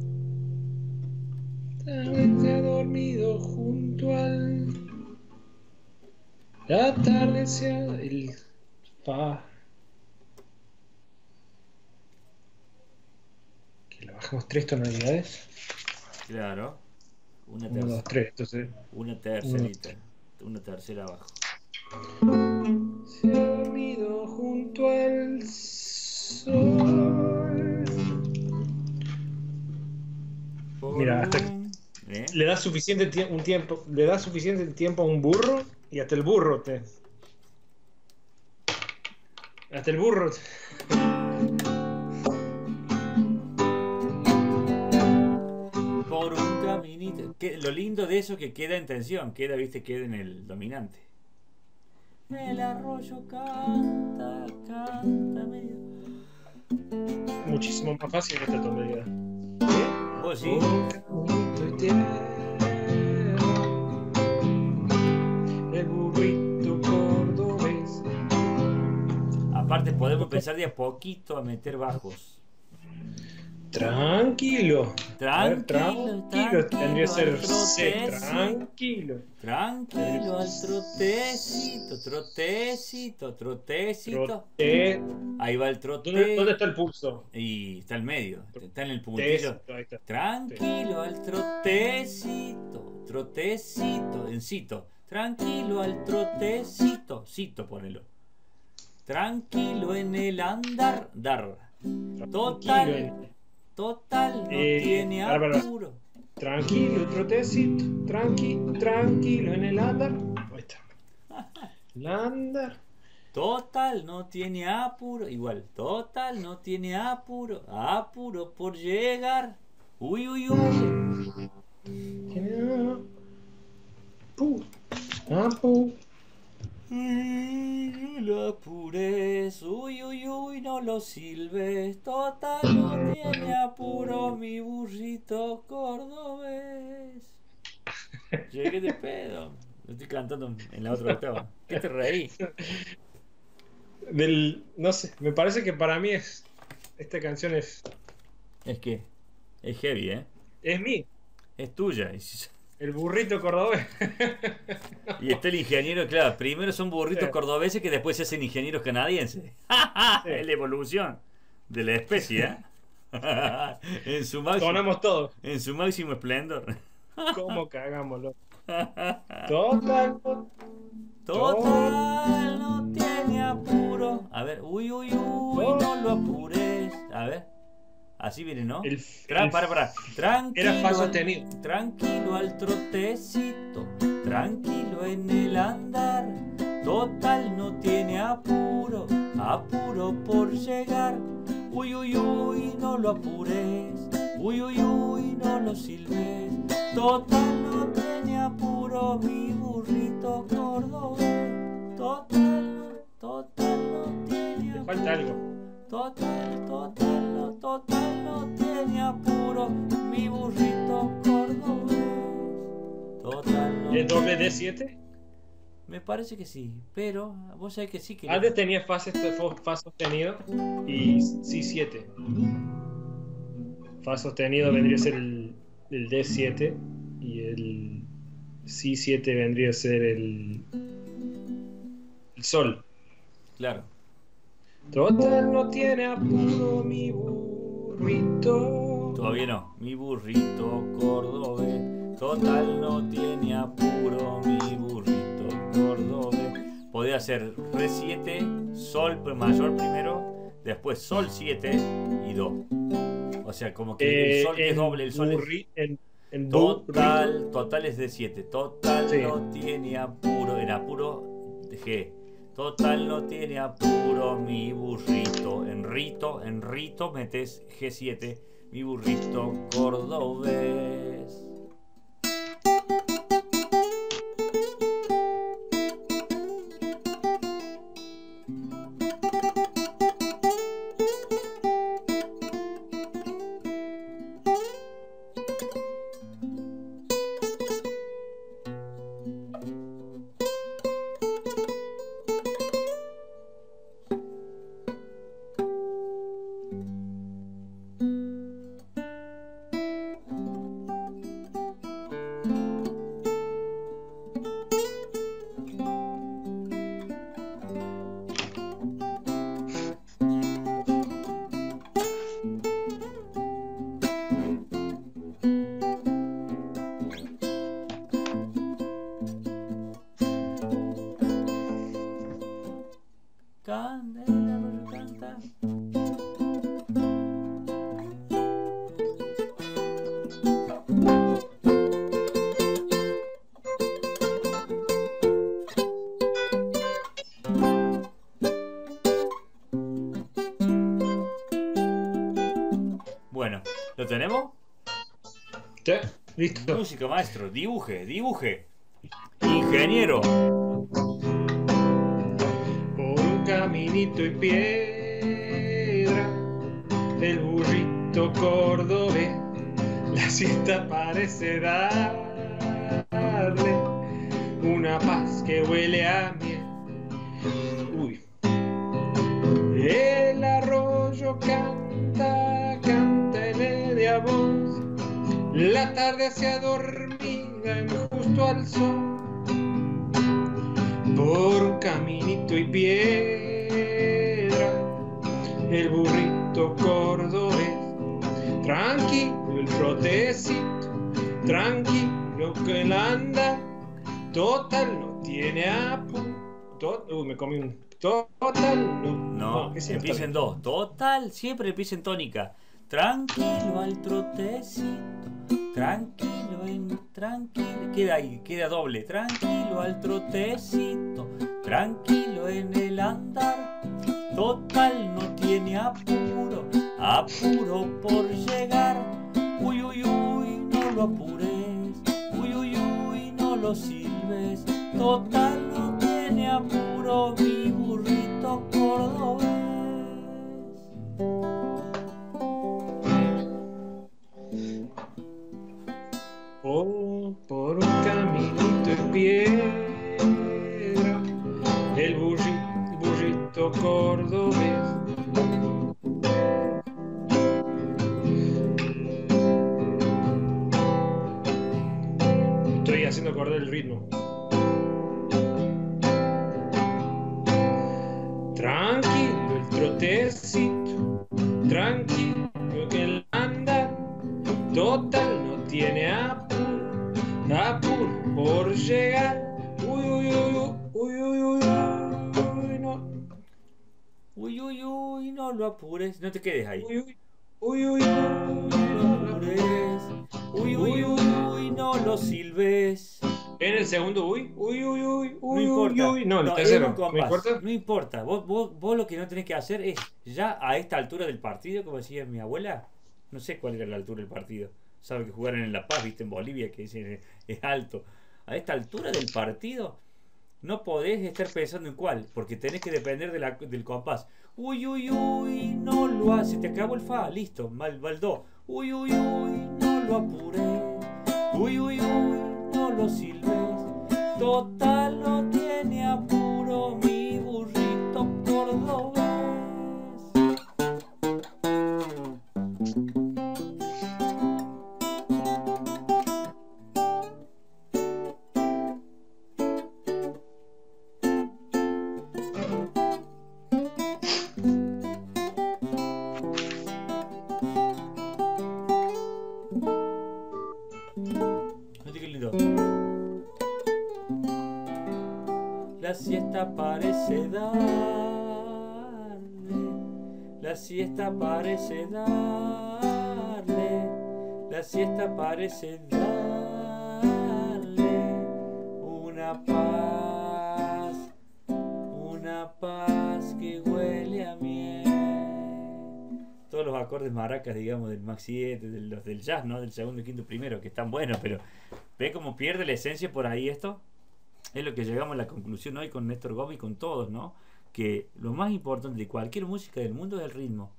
[SPEAKER 2] Tarde se ha dormido junto al. La tarde se ha. El Fa. Que le bajamos tres tonalidades.
[SPEAKER 1] Claro. Una
[SPEAKER 2] Uno, dos,
[SPEAKER 1] tercera.
[SPEAKER 2] tres. Entonces.
[SPEAKER 1] Una tercerita. Una tercera abajo.
[SPEAKER 2] Se ha dormido junto al sol.
[SPEAKER 1] Por
[SPEAKER 2] Mira, hasta
[SPEAKER 1] un- ¿Eh?
[SPEAKER 2] le da suficiente tie- un tiempo, le da suficiente tiempo a un burro y hasta el burro te. Hasta el burro. te-
[SPEAKER 1] Por un caminito. Que, lo lindo de eso que queda en tensión. Queda, viste, queda en el dominante. El arroyo canta, canta medio.
[SPEAKER 2] Muchísimo más fácil que esta tonalidad.
[SPEAKER 1] ¿Vos sí?
[SPEAKER 2] Un caminito eterno, el burrito cordobés.
[SPEAKER 1] Aparte podemos empezar de a poquito a meter bajos.
[SPEAKER 2] Tranquilo. A ver,
[SPEAKER 1] Tranquilo,
[SPEAKER 2] tranquilo. Tendría que ser
[SPEAKER 1] al
[SPEAKER 2] C.
[SPEAKER 1] trotecito.
[SPEAKER 2] Tranquilo.
[SPEAKER 1] Tranquilo al trotecito, trotecito, trotecito.
[SPEAKER 2] Trote.
[SPEAKER 1] Ahí va el
[SPEAKER 2] ¿Dónde,
[SPEAKER 1] trote.
[SPEAKER 2] dónde está el pulso?
[SPEAKER 1] Y está al medio, está en el puntillo.
[SPEAKER 2] Tecito, ahí está.
[SPEAKER 1] Tranquilo al trotecito, trotecito, en cito. Tranquilo al trotecito, cito, ponelo. Tranquilo en el andar, dar. Total,
[SPEAKER 2] Tranquilo,
[SPEAKER 1] total, no
[SPEAKER 2] Eh,
[SPEAKER 1] tiene
[SPEAKER 2] Bárbara.
[SPEAKER 1] apuro.
[SPEAKER 2] Tranquilo, trotecito. Tranqui, tranquilo en el andar. Ahí está. El andar.
[SPEAKER 1] Total, no tiene apuro. Igual, total, no tiene apuro. Apuro por llegar. Uy, uy, uy.
[SPEAKER 2] Tiene- Pu. Ah, pu.
[SPEAKER 1] Uy, no lo apures. Uy, uy, uy, no lo silbes. Total, no tiene apuro mi burrito cordobés. Llegué de pedo. Lo estoy cantando en la otra octava. ¿Qué te reí?
[SPEAKER 2] Del, no sé, me parece que para mí es. Esta canción es.
[SPEAKER 1] Es que es heavy, ¿eh?
[SPEAKER 2] Es mí,
[SPEAKER 1] Es tuya. Y si-
[SPEAKER 2] el burrito cordobés.
[SPEAKER 1] Y está el ingeniero, claro, primero son burritos
[SPEAKER 2] Sí.
[SPEAKER 1] cordobeses que después se hacen ingenieros canadienses. Es la evolución de la especie, ¿eh? en, su máximo,
[SPEAKER 2] Sonamos todos.
[SPEAKER 1] en su máximo esplendor.
[SPEAKER 2] ¿Cómo cagámoslo? Total.
[SPEAKER 1] Total, no tiene apuro. A ver, uy, uy, uy, no lo apures. A ver, así viene, ¿no?
[SPEAKER 2] El,
[SPEAKER 1] Tra-
[SPEAKER 2] el-
[SPEAKER 1] para, para. Tranquilo,
[SPEAKER 2] Era fa
[SPEAKER 1] al-
[SPEAKER 2] sostenido.
[SPEAKER 1] tranquilo al trotecito, tranquilo en el andar. Total, no tiene apuro, apuro por llegar. Uy, uy, uy, no lo apures. Uy, uy, uy, no lo silbes. Total, no tiene apuro mi burrito cordobés. Total, no, total, no tiene
[SPEAKER 2] Le
[SPEAKER 1] apuro.
[SPEAKER 2] falta algo.
[SPEAKER 1] Total, total, no, total, no tiene apuro mi burrito cordobés. Total, no.
[SPEAKER 2] ¿Es doble D siete?
[SPEAKER 1] Me parece que sí, pero vos sabés que sí que.
[SPEAKER 2] Antes tenía fa, fa sostenido y Si siete. Fa sostenido vendría a ser el, el D siete y el Si siete vendría a ser el, el Sol.
[SPEAKER 1] Claro.
[SPEAKER 2] Total no tiene apuro mi burrito.
[SPEAKER 1] Todavía no. Mi burrito cordobés. Total, no tiene apuro mi burrito cordobés. Podría ser Re siete, Sol mayor primero, después Sol siete y Do. O sea, como que
[SPEAKER 2] Eh,
[SPEAKER 1] el Sol que es
[SPEAKER 2] en
[SPEAKER 1] doble, el Sol es.
[SPEAKER 2] burri- en, en
[SPEAKER 1] Total, total es de siete. Total
[SPEAKER 2] Sí.
[SPEAKER 1] no tiene apuro. En apuro de G. Total no tiene apuro mi burrito. En rito, en rito metes G siete. Mi burrito cordobés. Candela, canta. Bueno, ¿lo tenemos?
[SPEAKER 2] Sí, listo.
[SPEAKER 1] Música, maestro, dibuje, dibuje. Ingeniero.
[SPEAKER 2] Por un caminito y piedra del burrito cordobés, la siesta parece darle una paz que huele a miel. Uy. El arroyo canta, canta en media voz, la tarde se adormida en justo al sol. Por un caminito y piedra, el burrito cordobés, tranquilo el trotecito, tranquilo que él anda, total no tiene apuro. Uy, me comí un total, no.
[SPEAKER 1] No,
[SPEAKER 2] ese no
[SPEAKER 1] empieza
[SPEAKER 2] está
[SPEAKER 1] en dos. Total, siempre empieza en tónica. Tranquilo al trotecito, tranquilo en tranquilo. Queda ahí, queda doble. Tranquilo al trotecito, tranquilo en el andar. Total no tiene apuro, apuro por llegar. Uy, uy, uy, no lo apures. Uy, uy, uy, no lo silbes. Total no tiene apuro mi burrito cordobés.
[SPEAKER 2] Oh, por un caminito en piedra, el burrito, burrito cordobés. Estoy haciendo acordar el ritmo. Tranquilo el trotecito, tranquilo que él anda, total no tiene apuro, apuro por llegar. Uy, uy, uy, uy, uy, uy, uy, no.
[SPEAKER 1] Uy, uy, uy, no lo apures. No te quedes ahí.
[SPEAKER 2] Uy, uy, uy, uy,
[SPEAKER 1] No lo apures. Uy, uy, uy, uy, no lo silbes.
[SPEAKER 2] En el segundo, uy, uy, uy, uy,
[SPEAKER 1] No
[SPEAKER 2] uy,
[SPEAKER 1] importa.
[SPEAKER 2] uy, uy. No, el
[SPEAKER 1] No, es
[SPEAKER 2] tercero,
[SPEAKER 1] un compás.
[SPEAKER 2] ¿me importa?
[SPEAKER 1] No importa. Vos, vos, vos lo que no tenés que hacer es, ya a esta altura del partido, como decía mi abuela, no sé cuál era la altura del partido. Sabe que jugaron en La Paz, viste, en Bolivia, que dicen es alto. A esta altura del partido, no podés estar pensando en cuál, porque tenés que depender de la, del compás. Uy, uy, uy, no lo hace. Te acabó el fa, listo, mal, mal do. Uy, uy, uy, no lo apures. Uy, uy, uy, no lo silbes. Total no tiene apuro mi burrito cordobés. Mira qué lindo. La siesta parece darle, la siesta parece darle, la siesta parece darle una paz, una paz que huele a miel. Todos los acordes maracas, digamos, del Max siete, de los del jazz, ¿no? Del segundo, quinto, primero, que están buenos, pero ¿ve cómo pierde la esencia por ahí esto? Es lo que llegamos a la conclusión hoy con Néstor Gómez y con todos, ¿no? Que lo más importante de cualquier música del mundo es el ritmo.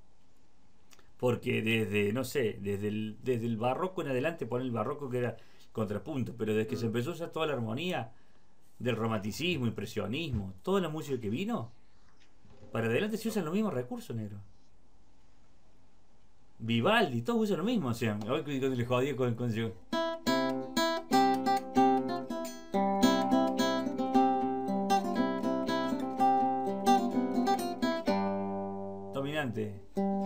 [SPEAKER 1] Porque desde, no sé, desde el, desde el barroco en adelante, pon el barroco que era contrapunto, pero desde que se empezó a usar toda la armonía del romanticismo, impresionismo, toda la música que vino, para adelante se usan los mismos recursos, negro. Vivaldi, todos usan lo mismo, o sea, hoy cuando le jodí con, con dominante.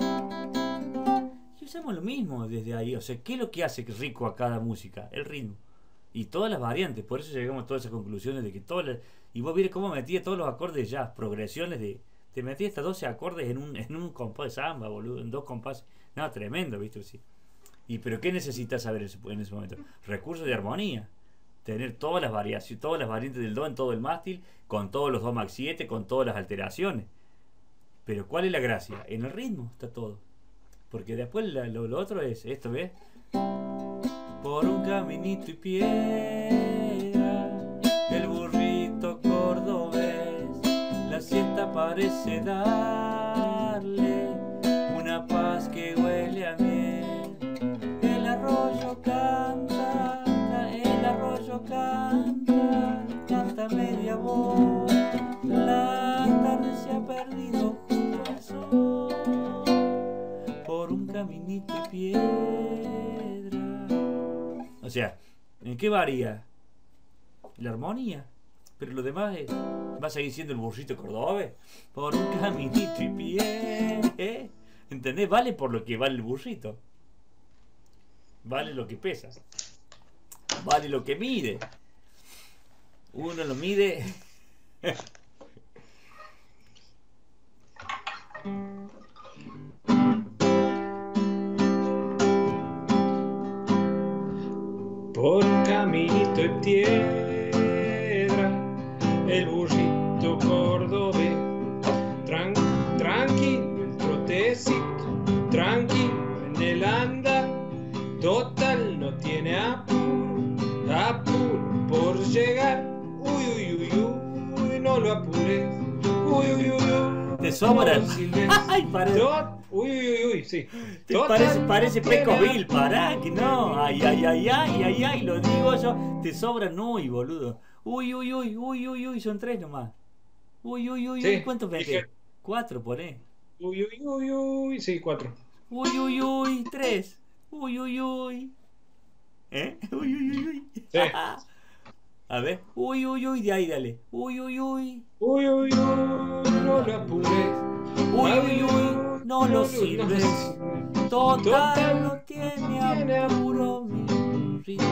[SPEAKER 1] Y usamos lo mismo desde ahí, o sea, ¿qué es lo que hace rico a cada música? El ritmo. Y todas las variantes, por eso llegamos a todas esas conclusiones de que todas las... Y vos vieres cómo metía todos los acordes de jazz, progresiones de... Te metía hasta doce acordes en un, en un compás de samba, boludo, en dos compases. No, tremendo, ¿viste? Sí. Y pero ¿qué necesitas saber en ese momento? Recursos de armonía. Tener todas las variaciones, todas las variantes del do en todo el mástil, con todos los do max siete, con todas las alteraciones. Pero ¿cuál es la gracia? En el ritmo está todo. Porque después la, lo, lo otro es esto, ¿ves? Por un caminito y piedra, el burrito cordobés, la siesta parece darle una paz que huele a miel. El arroyo canta, el arroyo canta, canta media voz. La tarde se ha perdido junto al sol, por un caminito y piedra. O sea, ¿en qué varía? La armonía. Pero lo demás es, va a seguir siendo el burrito cordobés. Por un caminito y pie. ¿Eh? ¿Entendés? Vale por lo que vale el burrito. Vale lo que pesa. Vale lo que mide. Uno lo mide.
[SPEAKER 2] Por un caminito de piedra, el burrito cordobés, tran, tranquilo el trotecito, tranquilo en el anda, total no tiene apuro, apuro por llegar, uy uy uy uy, no lo apures, uy uy uy uy.
[SPEAKER 1] Te sobran. Ay, parece.
[SPEAKER 2] Uy, uy, uy, uy, sí.
[SPEAKER 1] Te parece, parece Pecoville, pará, que no. Ay, ay, ay, ay, ay, ay, lo digo yo. Te sobran, uy, boludo. Uy, uy, uy, uy, uy, uy, son tres nomás. Uy, uy, uy,
[SPEAKER 2] sí,
[SPEAKER 1] uy, ¿cuántos metes?
[SPEAKER 2] Dije...
[SPEAKER 1] Cuatro, poné.
[SPEAKER 2] Uy, uy, uy, uy, sí, cuatro.
[SPEAKER 1] Uy, uy, uy, tres. Uy, uy, uy. ¿Eh? Uy, uy, uy, uy.
[SPEAKER 2] Sí.
[SPEAKER 1] A ver. Uy, uy, uy, de ahí, dale. Uy, uy, uy.
[SPEAKER 2] Uy, uy, uy, no lo apures.
[SPEAKER 1] Uy, uy, uy, no lo sirves. Total no tiene apuro, mi burrito.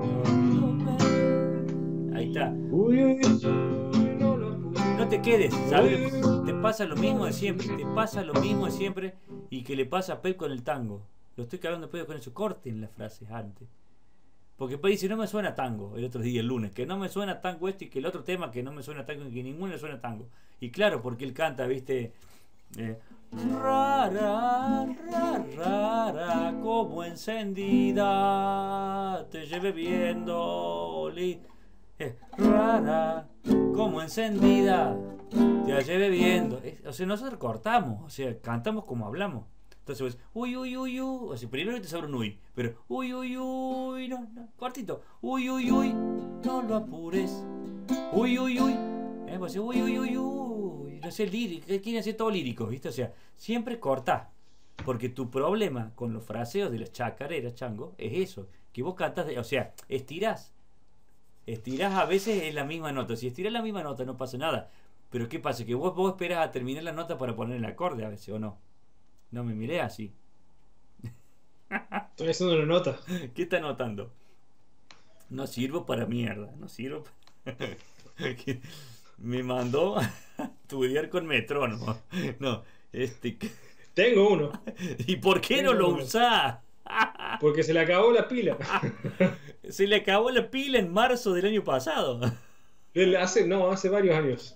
[SPEAKER 1] Ahí está.
[SPEAKER 2] Uy, uy, no lo apures.
[SPEAKER 1] No te quedes, ¿sabes? Te pasa lo mismo de siempre. Te pasa lo mismo de siempre. Y que le pasa a Pep con el tango. Lo estoy cagando de pedo con eso. Corten las frases antes. Porque Pep dice, no me suena tango, el otro día, el lunes, que no me suena tango este y que el otro tema que no me suena tango y que ninguno le suena tango. Y claro, porque él canta, viste, eh, rara, rara, rara, como encendida, te lleve viendo, li, eh, rara, como encendida, te lleve viendo. Eh, o sea, nosotros cortamos, o sea, cantamos como hablamos. Entonces, pues, uy, uy, uy, uy. O sea, primero te sobra un uy, pero uy, uy, uy, no, no, cortito. Uy, uy, uy, no lo apures. Uy, uy, uy. Eh, pues, uy, uy, uy, uy. No sé, lírico, quieren hacer todo lírico, ¿viste? O sea, siempre cortá. Porque tu problema con los fraseos de las chacareras, chango, es eso. Que vos cantás, de, o sea, estirás. Estirás a veces en la misma nota. Si estirás la misma nota no pasa nada. Pero ¿qué pasa? Que vos, vos esperás a terminar la nota para poner el acorde a veces, ¿o no? No me miré así.
[SPEAKER 2] Estoy haciendo una nota.
[SPEAKER 1] ¿Qué está notando? No sirvo para mierda. No sirvo para... Me mandó a estudiar con metrónomo. No, este...
[SPEAKER 2] Tengo uno.
[SPEAKER 1] ¿Y por qué
[SPEAKER 2] Tengo
[SPEAKER 1] no lo
[SPEAKER 2] uno.
[SPEAKER 1] usás?
[SPEAKER 2] Porque se le acabó la pila.
[SPEAKER 1] Se le acabó la pila en marzo del año pasado.
[SPEAKER 2] Hace, no, hace varios años.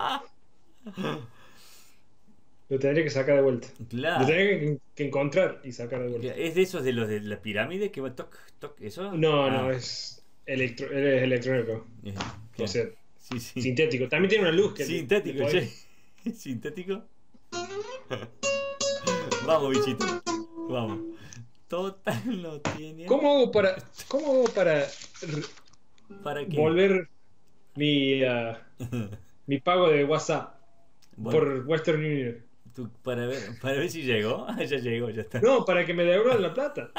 [SPEAKER 2] Lo tendría que sacar de vuelta.
[SPEAKER 1] Claro.
[SPEAKER 2] Lo tendría que, que encontrar y sacar de vuelta.
[SPEAKER 1] ¿Es de esos de los de la pirámide que va toc, toc, eso?
[SPEAKER 2] No,
[SPEAKER 1] Ah.
[SPEAKER 2] no, es, electro, es electrónico.
[SPEAKER 1] Eh,
[SPEAKER 2] O
[SPEAKER 1] claro.
[SPEAKER 2] sea,
[SPEAKER 1] Sí, sí.
[SPEAKER 2] sintético. También tiene una luz que...
[SPEAKER 1] Sintético,
[SPEAKER 2] que
[SPEAKER 1] che. Sintético. Vamos, bichito. Vamos. Total no tiene.
[SPEAKER 2] ¿Cómo hago para, cómo hago para
[SPEAKER 1] ¿Para qué?
[SPEAKER 2] volver mi, uh, mi pago de WhatsApp
[SPEAKER 1] Vol-
[SPEAKER 2] por Western Union?
[SPEAKER 1] tú- para ver, para ver si llegó. Ah, ya llegó, ya está.
[SPEAKER 2] No, para que me devuelvan la plata.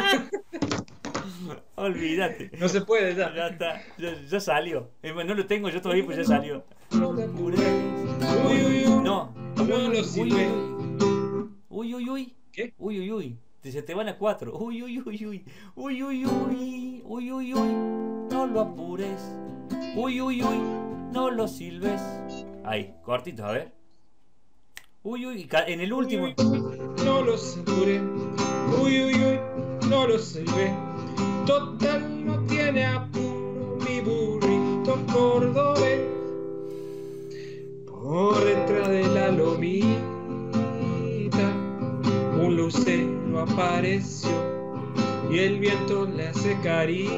[SPEAKER 1] Olvídate.
[SPEAKER 2] No se puede
[SPEAKER 1] Ya
[SPEAKER 2] ya.
[SPEAKER 1] está, ya, ya salió. Es más, no lo tengo yo todavía, pues ya salió.
[SPEAKER 2] No te apures. Uy, uy, uy.
[SPEAKER 1] No.
[SPEAKER 2] No lo
[SPEAKER 1] Uy,
[SPEAKER 2] sirve.
[SPEAKER 1] uy, uy, uy.
[SPEAKER 2] ¿Qué?
[SPEAKER 1] Uy, uy, uy. Te- Se te van a cuatro. Uy, uy, uy, uy. Uy, uy, uy. Uy, uy, uy. No lo apures. Uy, uy, uy. No lo silbes. Ahí, cortito, a ver. Uy, uy. ca- En el último.
[SPEAKER 2] Uy, uy, uy, no lo aseguré. Uy, uy, uy, no lo salvé. Total no tiene apuro mi burrito cordobés. Por detrás de la lomita un lucero apareció y el viento le hace caricia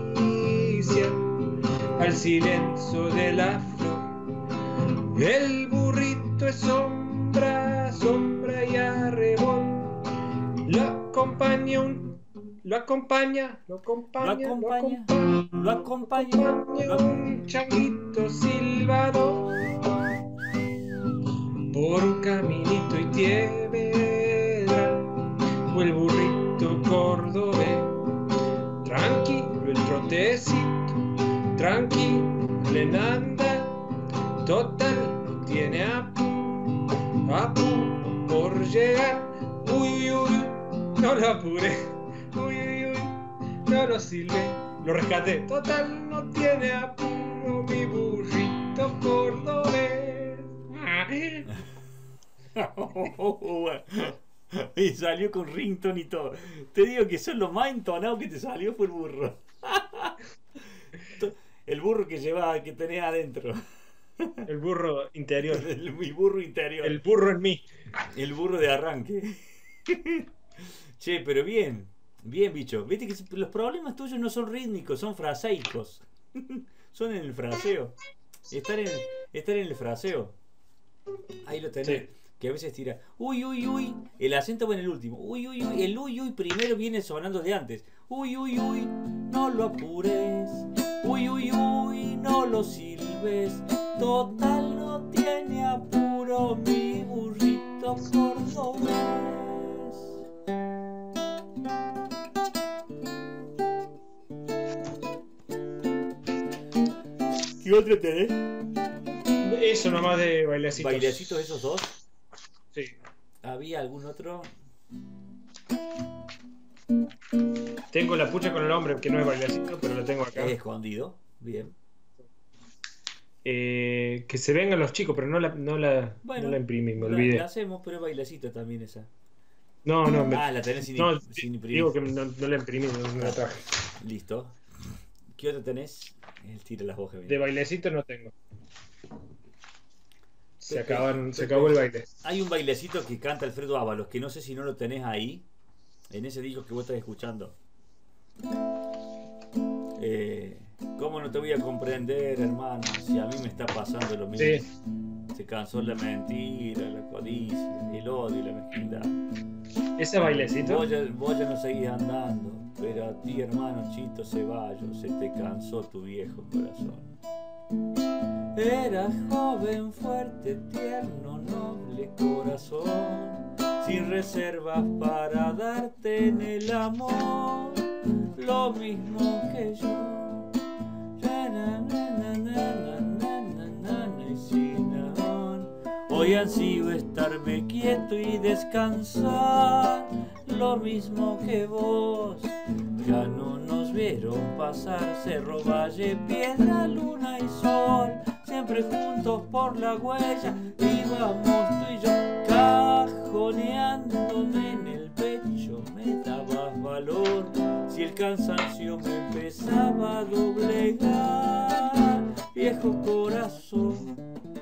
[SPEAKER 2] al silencio de la flor. El burrito es sombra, sombra y arrebol. Lo acompaña un, lo acompaña, lo acompaña,
[SPEAKER 1] Lo acompaña,
[SPEAKER 2] lo
[SPEAKER 1] lo
[SPEAKER 2] acompaña,
[SPEAKER 1] acompaña, lo-
[SPEAKER 2] un changuito silbador por un caminito y piedra, o el burrito cordobés. Tranquilo el trotecito, tranquilo le anda, total no tiene apuro, apuro por llegar. Uy, uy, uy, no lo apuré. Uy, uy, uy, no lo silbé. Lo rescaté. Total no tiene apuro mi burrito cordobés.
[SPEAKER 1] Y salió con ringtone y todo. Te digo que eso es lo más entonado que te salió fue el burro. El burro que llevaba, que tenés adentro.
[SPEAKER 2] El burro interior.
[SPEAKER 1] El, mi burro interior.
[SPEAKER 2] El burro en mí.
[SPEAKER 1] El burro de arranque. Che, pero bien. Bien, bicho. Viste que los problemas tuyos no son rítmicos, son fraseicos. Son en el fraseo. Estar en, estar en el fraseo. Ahí lo tenés.
[SPEAKER 2] Sí.
[SPEAKER 1] Que a veces tira. Uy, uy, uy. El acento va en el último. Uy, uy, uy. El uy, uy primero viene sonando de antes. Uy, uy, uy. No lo apures. Uy, uy, uy. No lo silbes. Total no tiene apuro mi burrito cordobés. ¿Qué otro tenés?
[SPEAKER 2] Eso nomás de bailecitos.
[SPEAKER 1] ¿Bailecitos esos dos?
[SPEAKER 2] Sí.
[SPEAKER 1] ¿Había algún otro?
[SPEAKER 2] Tengo la pucha con el hombre, que no es bailecito, pero lo tengo acá.
[SPEAKER 1] Es escondido. Bien.
[SPEAKER 2] Eh, que se vengan los chicos, pero no la, no la,
[SPEAKER 1] Bueno,
[SPEAKER 2] no la imprimí, me
[SPEAKER 1] la,
[SPEAKER 2] olvidé.
[SPEAKER 1] la hacemos, pero es bailecito también esa.
[SPEAKER 2] No, no, me,
[SPEAKER 1] Ah, la tenés sin,
[SPEAKER 2] no,
[SPEAKER 1] sin imprimir.
[SPEAKER 2] digo que no, no la imprimí, no, no la traje.
[SPEAKER 1] Listo. ¿Qué otro tenés? Él tira las hojas.
[SPEAKER 2] De
[SPEAKER 1] bien.
[SPEAKER 2] bailecito no tengo. Se
[SPEAKER 1] Pepe,
[SPEAKER 2] acabaron, se
[SPEAKER 1] Pepe.
[SPEAKER 2] acabó el baile.
[SPEAKER 1] Hay un bailecito que canta Alfredo Ábalos, que no sé si no lo tenés ahí, en ese disco que vos estás escuchando. Eh, ¿Cómo no te voy a comprender, hermano? Si a mí me está pasando lo mismo.
[SPEAKER 2] Sí.
[SPEAKER 1] Se cansó la mentira, la codicia, el odio y la mezquindad.
[SPEAKER 2] Ese bailecito.
[SPEAKER 1] Vos ya, vos ya no seguís andando, pero a ti, hermano Chito Ceballos, se te cansó tu viejo corazón. Eras joven, fuerte, tierno, noble corazón, sin reservas para darte en el amor lo mismo que yo. Y sin amor, hoy ansío estarme quieto y descansar lo mismo que vos. Ya no nos vieron pasar cerro, valle, piedra, luna y sol, siempre juntos por la huella íbamos tú y yo, cajoneándome en el pecho me dabas valor, si el cansancio me empezaba a doblegar, viejo corazón.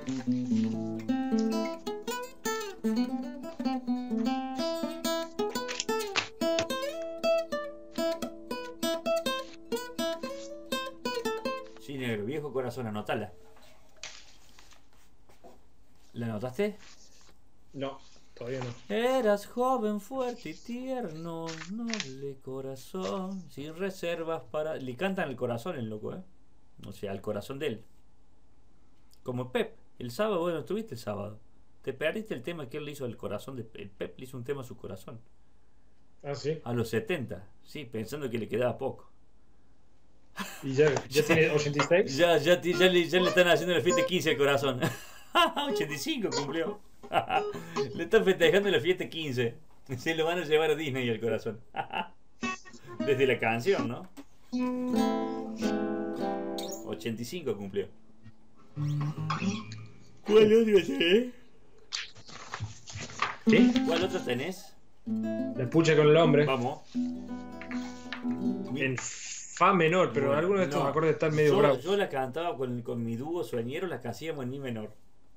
[SPEAKER 1] Sí, negro, viejo corazón, anotala. ¿La anotaste?
[SPEAKER 2] No, todavía no.
[SPEAKER 1] Eras joven, fuerte y tierno, noble corazón, sin reservas para... Le cantan el corazón el loco, ¿eh? O sea, al corazón de él. Como Pep. El sábado, bueno, estuviste el sábado. Te perdiste el tema que él le hizo al corazón de... El Pep le hizo un tema a su corazón.
[SPEAKER 2] Ah, sí.
[SPEAKER 1] A los setenta. Sí, pensando que le quedaba poco.
[SPEAKER 2] ¿Y ya, ya tiene ochenta y seis?
[SPEAKER 1] Ya, ya, ti- ya, le, ya le están haciendo la fiesta quince al corazón. ochenta y cinco cumplió. Le están festejando la fiesta quince. Se lo van a llevar a Disney al corazón. Desde la canción, ¿no? ochenta y cinco cumplió. ¿Cuál otro tenés?
[SPEAKER 2] ¿Sí?
[SPEAKER 1] ¿Cuál otro tenés?
[SPEAKER 2] La pucha con el hombre.
[SPEAKER 1] Vamos.
[SPEAKER 2] En fa menor, pero
[SPEAKER 1] Bueno,
[SPEAKER 2] algunos de estos
[SPEAKER 1] no.
[SPEAKER 2] acordes están medio
[SPEAKER 1] yo,
[SPEAKER 2] bravos.
[SPEAKER 1] yo la cantaba con, con mi dúo sueñero, las que hacíamos en mi menor.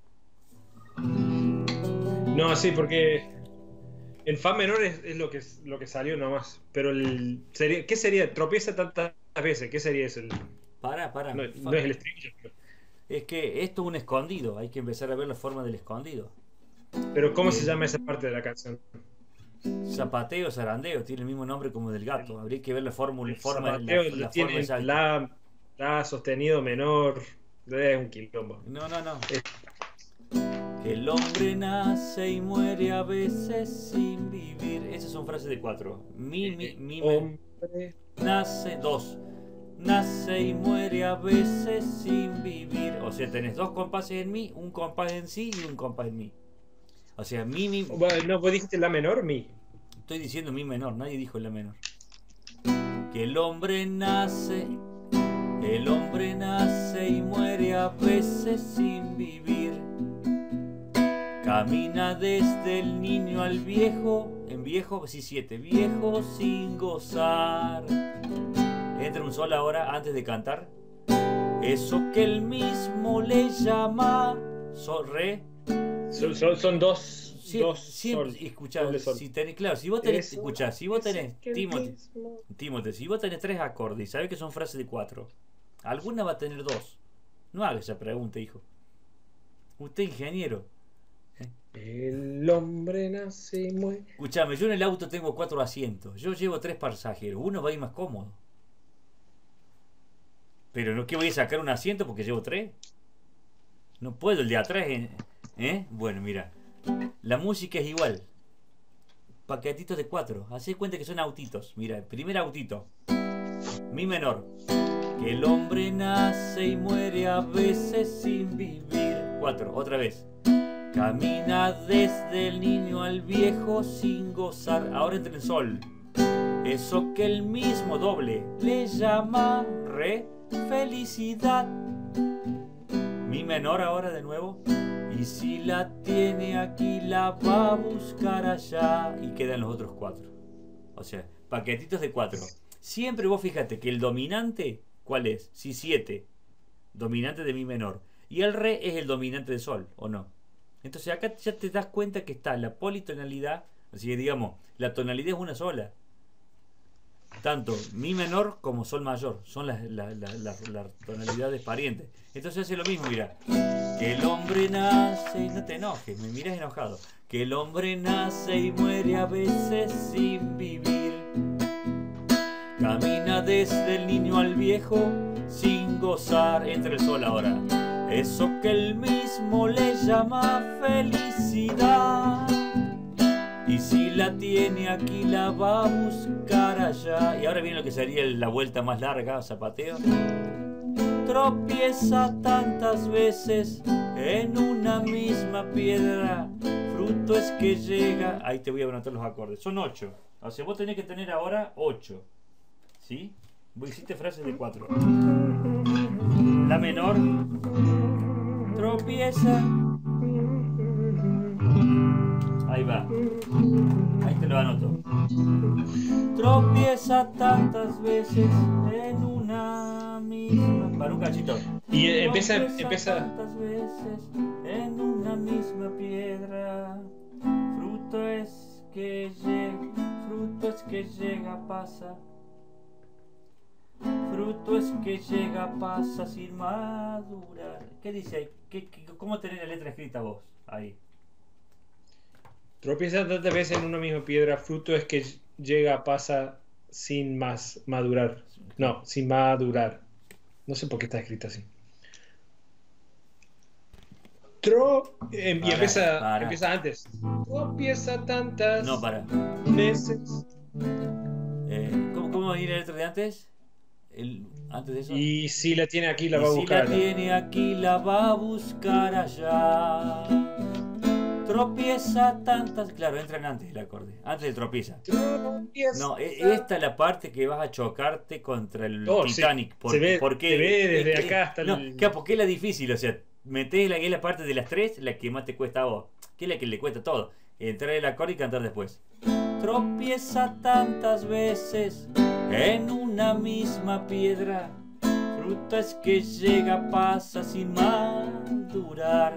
[SPEAKER 2] No, sí, porque en fa menor es, es lo que lo que salió nomás. Pero el sería, ¿qué sería? Tropieza tantas veces. ¿Qué sería eso? El-
[SPEAKER 1] Para, para.
[SPEAKER 2] no, no es el estribillo. Pero,
[SPEAKER 1] Es que esto es un escondido. Hay que empezar a ver la forma del escondido.
[SPEAKER 2] pero ¿cómo
[SPEAKER 1] Bien.
[SPEAKER 2] se llama esa parte de la canción?
[SPEAKER 1] Zapateo, zarandeo, tiene el mismo nombre como del gato. Habría que ver la fórmula,
[SPEAKER 2] El
[SPEAKER 1] forma, la,
[SPEAKER 2] zapateo
[SPEAKER 1] la
[SPEAKER 2] tiene
[SPEAKER 1] forma exacta.
[SPEAKER 2] la, la sostenido menor. Es un quilombo.
[SPEAKER 1] No, no, no.
[SPEAKER 2] Eh.
[SPEAKER 1] El hombre nace y muere a veces sin vivir. Esas son frases de cuatro. Mi, mi, mi, me-
[SPEAKER 2] Hombre.
[SPEAKER 1] nace, dos. Nace y muere a veces sin vivir. O sea, tenés dos compases en mi, un compás en sí y un compás en mi. O sea, mi, mi.
[SPEAKER 2] Bueno, no, vos dijiste la menor, mi.
[SPEAKER 1] Estoy diciendo mi menor, nadie dijo la menor. Que el hombre nace, el hombre nace y muere a veces sin vivir. Camina desde el niño al viejo, en viejo, sí, siete, viejo sin gozar. Entra un sol ahora antes de cantar. Eso que él mismo le llama sol, re.
[SPEAKER 2] Son, son, son dos,
[SPEAKER 1] Sie-
[SPEAKER 2] dos
[SPEAKER 1] siempre,
[SPEAKER 2] sol.
[SPEAKER 1] escuchá,
[SPEAKER 2] doble sol.
[SPEAKER 1] si tenés, claro, si vos tenés,
[SPEAKER 2] Eso,
[SPEAKER 1] escuchá, si vos tenés,
[SPEAKER 2] eso que el
[SPEAKER 1] Timothy,
[SPEAKER 2] mismo-
[SPEAKER 1] Timothy, si vos tenés tres acordes y sabés que son frases de cuatro, alguna va a tener dos. No haga esa pregunta, hijo. Usted ingeniero.
[SPEAKER 2] El hombre nace y muere.
[SPEAKER 1] Escuchame, yo en el auto tengo cuatro asientos. Yo llevo tres pasajeros. Uno va a ir más cómodo. Pero no que voy a sacar un asiento porque llevo tres. No puedo, el de atrás. ¿Eh? ¿Eh? Bueno, mira. La música es igual. Paquetitos de cuatro. Hacé cuenta que son autitos. Mira, el primer autito. Mi menor. Que el hombre nace y muere a veces sin vivir. Cuatro, otra vez. Camina desde el niño al viejo sin gozar. Ahora entra el sol. Eso que el mismo doble le llama re felicidad. Mi menor ahora de nuevo. Y si la tiene aquí la va a buscar allá. Y quedan los otros cuatro. O sea, paquetitos de cuatro. Siempre vos fíjate que el dominante, ¿cuál es? Si siete. Dominante de mi menor. Y el re es el dominante de sol, ¿o no? Entonces acá ya te das cuenta que está la politonalidad, así que digamos, la tonalidad es una sola. Tanto mi menor como sol mayor son las, las, las, las, las tonalidades parientes. Entonces hace lo mismo, mira. Que el hombre nace y no te enojes, me miras enojado. Que el hombre nace y muere a veces sin vivir. Camina desde el niño al viejo sin gozar. Entra el sol ahora. Eso que él mismo le llama felicidad. Y si la tiene aquí la va a buscar allá. Y ahora viene lo que sería la vuelta más larga, zapateo. Tropieza tantas veces en una misma piedra. Fruto es que llega. Ahí te voy a anotar los acordes. Son ocho. O sea, vos tenés que tener ahora ocho. ¿Sí? Vos hiciste frases de cuatro. La menor. Tropieza. Ahí va. Ahí te lo anoto. Tropieza tantas veces en una misma. Para un cachito.
[SPEAKER 2] Y eh, empieza,
[SPEAKER 1] Tropieza
[SPEAKER 2] empieza.
[SPEAKER 1] tantas veces en una misma piedra. Fruto es que llega, fruto es que llega, pasa. Fruto es que llega, pasa sin madurar. ¿Qué dice ahí? ¿Qué, qué, ¿Cómo tenés la letra escrita vos? Ahí.
[SPEAKER 2] Tropieza tantas veces en una misma piedra, fruto es que llega, pasa sin más madurar. No, sin madurar. No sé por qué está escrito así. Tro... eh, y
[SPEAKER 1] Pará,
[SPEAKER 2] empieza,
[SPEAKER 1] pará.
[SPEAKER 2] empieza antes. Tropieza tantas
[SPEAKER 1] No, para.
[SPEAKER 2] veces.
[SPEAKER 1] Eh, ¿cómo, ¿Cómo va a ir el otro de antes? El, antes de eso.
[SPEAKER 2] Y si la tiene aquí, la
[SPEAKER 1] Y
[SPEAKER 2] va a
[SPEAKER 1] si
[SPEAKER 2] buscar.
[SPEAKER 1] la tiene aquí, la va a buscar allá. Tropieza tantas. Claro, entran antes el acorde. Antes de tropieza.
[SPEAKER 2] Tropieza
[SPEAKER 1] No, e- esta es la parte que vas a chocarte contra el
[SPEAKER 2] Oh, sí.
[SPEAKER 1] Titanic.
[SPEAKER 2] Se ve-
[SPEAKER 1] porque,
[SPEAKER 2] se ve desde
[SPEAKER 1] es que-
[SPEAKER 2] acá hasta
[SPEAKER 1] no,
[SPEAKER 2] el-
[SPEAKER 1] claro, porque es la difícil, o sea, metés la, es la parte de las tres, la que más te cuesta a vos, que es la que le cuesta todo. Entrar el acorde y cantar después. Tropieza tantas veces en una misma piedra. Fruta es que llega, pasa sin madurar.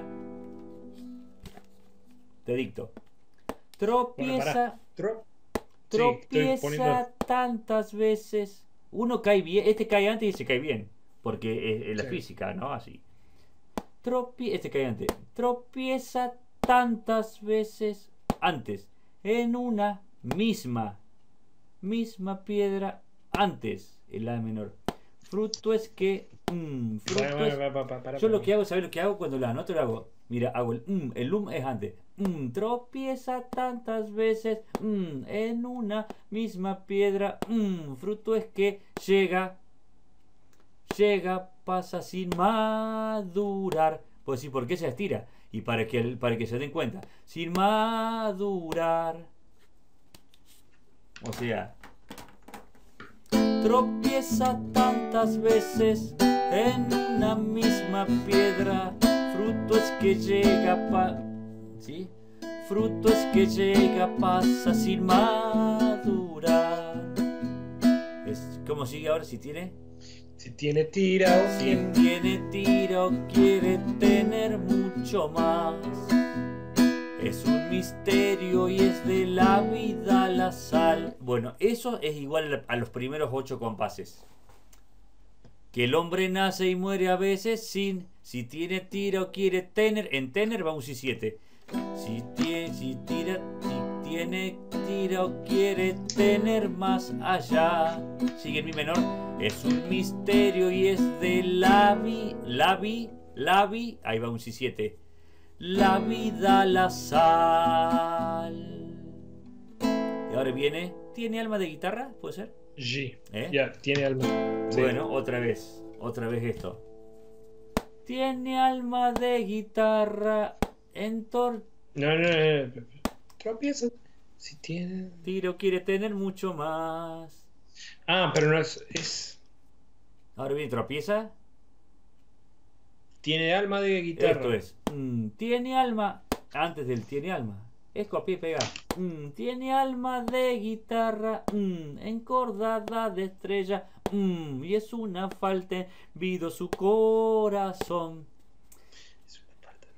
[SPEAKER 1] Te dicto.
[SPEAKER 2] Bueno,
[SPEAKER 1] Tropieza.
[SPEAKER 2] pará. Tro- Sí, estoy
[SPEAKER 1] Tropieza
[SPEAKER 2] poniendo-
[SPEAKER 1] tantas veces. Uno cae bien, este cae antes y se cae bien. Porque es, es la
[SPEAKER 2] Sí.
[SPEAKER 1] física, ¿no? Así. Tropi este cae antes. Tropieza tantas veces antes. En una misma. Misma piedra antes. El La menor. Fruto es que. mm, fruto
[SPEAKER 2] Para,
[SPEAKER 1] es-
[SPEAKER 2] para, para, para, para,
[SPEAKER 1] Yo lo
[SPEAKER 2] para.
[SPEAKER 1] que hago, ¿sabes lo que hago? Cuando lo anoto lo hago. Mira, hago el um, el um es antes. Mm, tropieza tantas veces mm, en una misma piedra. Mm, fruto es que llega, llega, pasa sin madurar. Pues sí, ¿por qué se estira? Y para que, para que se den cuenta. Sin madurar. O sea, tropieza tantas veces en una misma piedra. Fruto es que llega, pa... ¿sí? Fruto es que llega, pasa sin madurar. Es como sigue ahora, si tiene.
[SPEAKER 2] Si tiene tira o
[SPEAKER 1] Si
[SPEAKER 2] tiene...
[SPEAKER 1] tiene tira o quiere tener mucho más. Es un misterio y es de la vida la sal. Bueno, eso es igual a los primeros ocho compases. Que el hombre nace y muere a veces sin. Si tiene tira o quiere tener. En tener va un si siete. Si tiene, si tira, si tiene tira o quiere tener más allá. Sigue en mi menor. Es un misterio y es de la vi, la vi, la vi. Ahí va un si siete. La vida la sal. Y ahora viene. ¿Tiene alma de guitarra? ¿Puede ser?
[SPEAKER 2] G.
[SPEAKER 1] ¿Eh?
[SPEAKER 2] Ya, tiene alma. Sí.
[SPEAKER 1] Bueno, otra vez. Otra vez esto. Tiene alma de guitarra. En tor...
[SPEAKER 2] No, no, no, no. Tropieza. Si tiene...
[SPEAKER 1] Tiro quiere tener mucho más.
[SPEAKER 2] Ah, pero no es... es...
[SPEAKER 1] Ahora viene tropieza.
[SPEAKER 2] Tiene alma de guitarra.
[SPEAKER 1] Esto es. mm, tiene alma. Antes del tiene alma. Es copiar y pegar. Mm, tiene alma de guitarra. Mm, encordada de estrella. Mm, y es una falta. Vido su corazón.
[SPEAKER 2] Es una parte.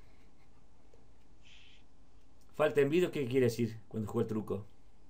[SPEAKER 1] Falta en vido, ¿qué quiere decir cuando juega el truco?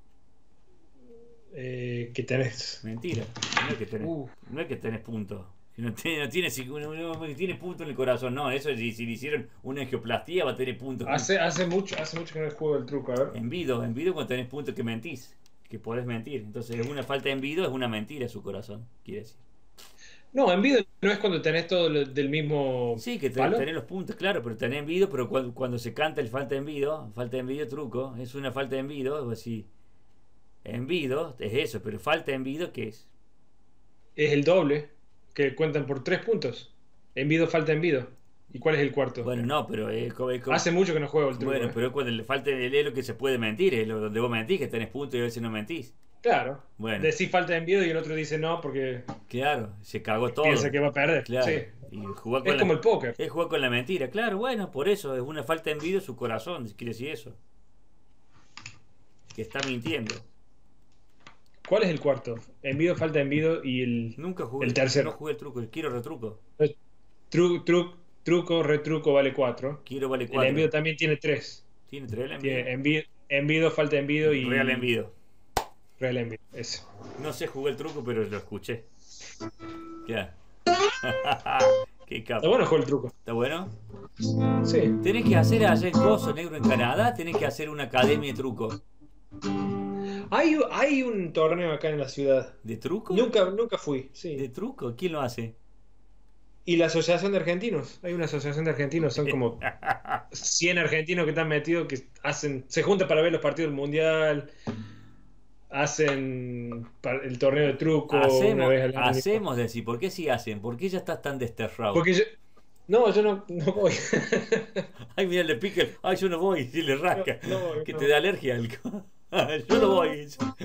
[SPEAKER 2] Eh, ¿Qué tenés?
[SPEAKER 1] Mentira. No es que tenés,
[SPEAKER 2] Uh.
[SPEAKER 1] no es que tenés puntos. Si no tiene, no tiene, si- no- no tiene punto en el corazón, no. Eso si, si le hicieron una angioplastía va a tener puntos.
[SPEAKER 2] Hace, hace mucho, hace mucho que no juego el truco, a ver.
[SPEAKER 1] En vido, en vido cuando tenés puntos que mentís. Que podés mentir. Entonces una falta en vido es una mentira en su corazón, quiere decir.
[SPEAKER 2] No, en video no es cuando tenés todo lo- del mismo
[SPEAKER 1] Sí, que te-
[SPEAKER 2] palo.
[SPEAKER 1] tenés los puntos, claro, pero tenés en vido, pero cuando, cuando se canta el falta en vido, falta en vido truco, es una falta en vido, o así. En vido es eso, pero falta en vido, ¿qué es?
[SPEAKER 2] Es el doble, que cuentan por tres puntos. En video falta en video. ¿Y cuál es el cuarto?
[SPEAKER 1] Bueno, no, pero es como... es como-
[SPEAKER 2] Hace mucho que no juego el truco.
[SPEAKER 1] Bueno,
[SPEAKER 2] eh.
[SPEAKER 1] pero cuando le falta el es lo que se puede mentir, es lo donde vos mentís, que tenés puntos y a veces no mentís.
[SPEAKER 2] Claro.
[SPEAKER 1] Bueno.
[SPEAKER 2] Decís falta en video y el otro dice no porque
[SPEAKER 1] Claro, se cagó todo.
[SPEAKER 2] piensa que va a perder.
[SPEAKER 1] Claro.
[SPEAKER 2] Sí.
[SPEAKER 1] Y jugar con
[SPEAKER 2] Es
[SPEAKER 1] la-
[SPEAKER 2] como el póker.
[SPEAKER 1] Es jugar con la mentira, claro, bueno, por eso es una falta de envidia en su corazón, quiere decir eso. Que está mintiendo.
[SPEAKER 2] ¿Cuál es el cuarto? Envido, falta envido y el
[SPEAKER 1] Nunca jugué
[SPEAKER 2] El tercero.
[SPEAKER 1] no jugué el truco, quiero retruco.
[SPEAKER 2] tru, tru, truco, retruco vale cuatro.
[SPEAKER 1] Quiero vale
[SPEAKER 2] El
[SPEAKER 1] cuatro.
[SPEAKER 2] envido también tiene tres.
[SPEAKER 1] Tiene tres el
[SPEAKER 2] Tiene
[SPEAKER 1] envidio.
[SPEAKER 2] envido, envido, falta envido y
[SPEAKER 1] Real envidio.
[SPEAKER 2] real envido. Eso.
[SPEAKER 1] No sé jugar el truco, pero lo escuché. Ya. Qué capo.
[SPEAKER 2] Está bueno jugar el truco.
[SPEAKER 1] ¿Está bueno?
[SPEAKER 2] Sí.
[SPEAKER 1] Tenés que hacer allá en Coso Negro en Canadá, tenés que hacer una academia de truco.
[SPEAKER 2] Hay, hay un torneo acá en la ciudad.
[SPEAKER 1] ¿De truco?
[SPEAKER 2] Nunca, nunca fui,
[SPEAKER 1] ¿De
[SPEAKER 2] sí.
[SPEAKER 1] truco? ¿Quién lo hace?
[SPEAKER 2] Y la Asociación de Argentinos. Hay una asociación de argentinos, son como cien argentinos que están metidos, que hacen, se juntan para ver los partidos del Mundial, hacen pa- el torneo de truco una
[SPEAKER 1] Hacemos,
[SPEAKER 2] vez al año.
[SPEAKER 1] hacemos decir, ¿por qué sí hacen? ¿Por qué ya estás tan desterrado?
[SPEAKER 2] Porque yo, no, yo no, no voy.
[SPEAKER 1] Ay, mira, le pica el... Ay, yo no voy, y le rasca.
[SPEAKER 2] No, no,
[SPEAKER 1] que
[SPEAKER 2] no.
[SPEAKER 1] te da alergia al... Yo no voy.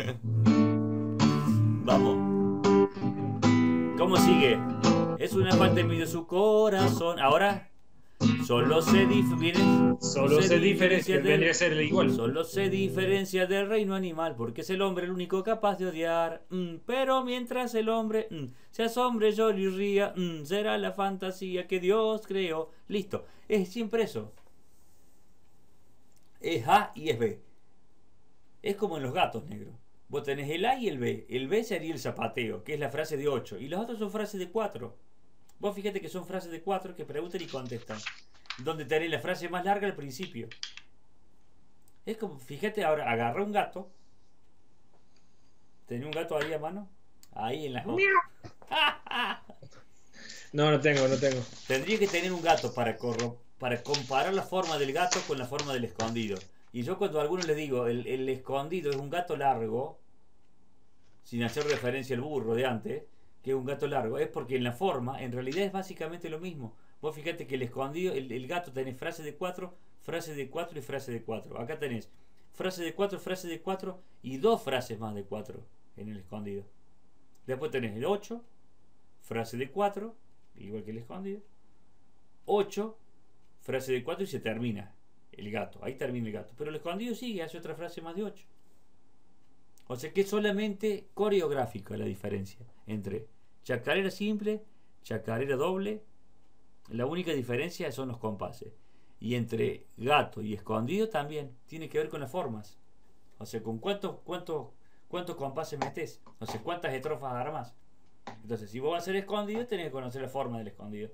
[SPEAKER 1] Vamos. ¿Cómo sigue? Es una falta en medio de su corazón. Ahora, solo se diferencia.
[SPEAKER 2] Solo se diferencia, vendría a ser igual.
[SPEAKER 1] Solo se diferencia del reino animal, porque es el hombre el único capaz de odiar. Mm, pero mientras el hombre mm, se asombre, llore y ría, mm, será la fantasía que Dios creó. Listo. Es siempre eso. Es A y es B. Es como en los gatos, negros. Vos tenés el A y el B. El B sería el zapateo, que es la frase de ocho. Y los otros son frases de cuatro. Vos fíjate que son frases de cuatro que preguntan y contestan. Donde tenés la frase más larga al principio. Es como, fíjate ahora, agarra un gato. ¿Tenés un gato ahí a mano? Ahí en la...
[SPEAKER 2] No, no tengo, no tengo.
[SPEAKER 1] Tendría que tener un gato para, corro- para comparar la forma del gato con la forma del escondido. Y yo cuando a algunos les digo, el, el escondido es un gato largo, sin hacer referencia al burro de antes, que es un gato largo, es porque en la forma, en realidad es básicamente lo mismo. Vos fíjate que el escondido, el, el gato tenés frase de cuatro, frase de cuatro y frase de cuatro. Acá tenés frase de cuatro, frase de cuatro y dos frases más de cuatro en el escondido. Después tenés el ocho, frase de cuatro, igual que el escondido. ocho, frase de cuatro y se termina el gato. Ahí termina el gato. Pero el escondido sigue, hace otra frase más de ocho. O sea que es solamente coreográfica la diferencia entre chacarera simple, chacarera doble. La única diferencia son los compases. Y entre gato y escondido también tiene que ver con las formas. O sea, con cuántos, cuántos, cuántos compases metes. No sé cuántas estrofas armas. Entonces, si vos vas a ser escondido, tenés que conocer la forma del escondido.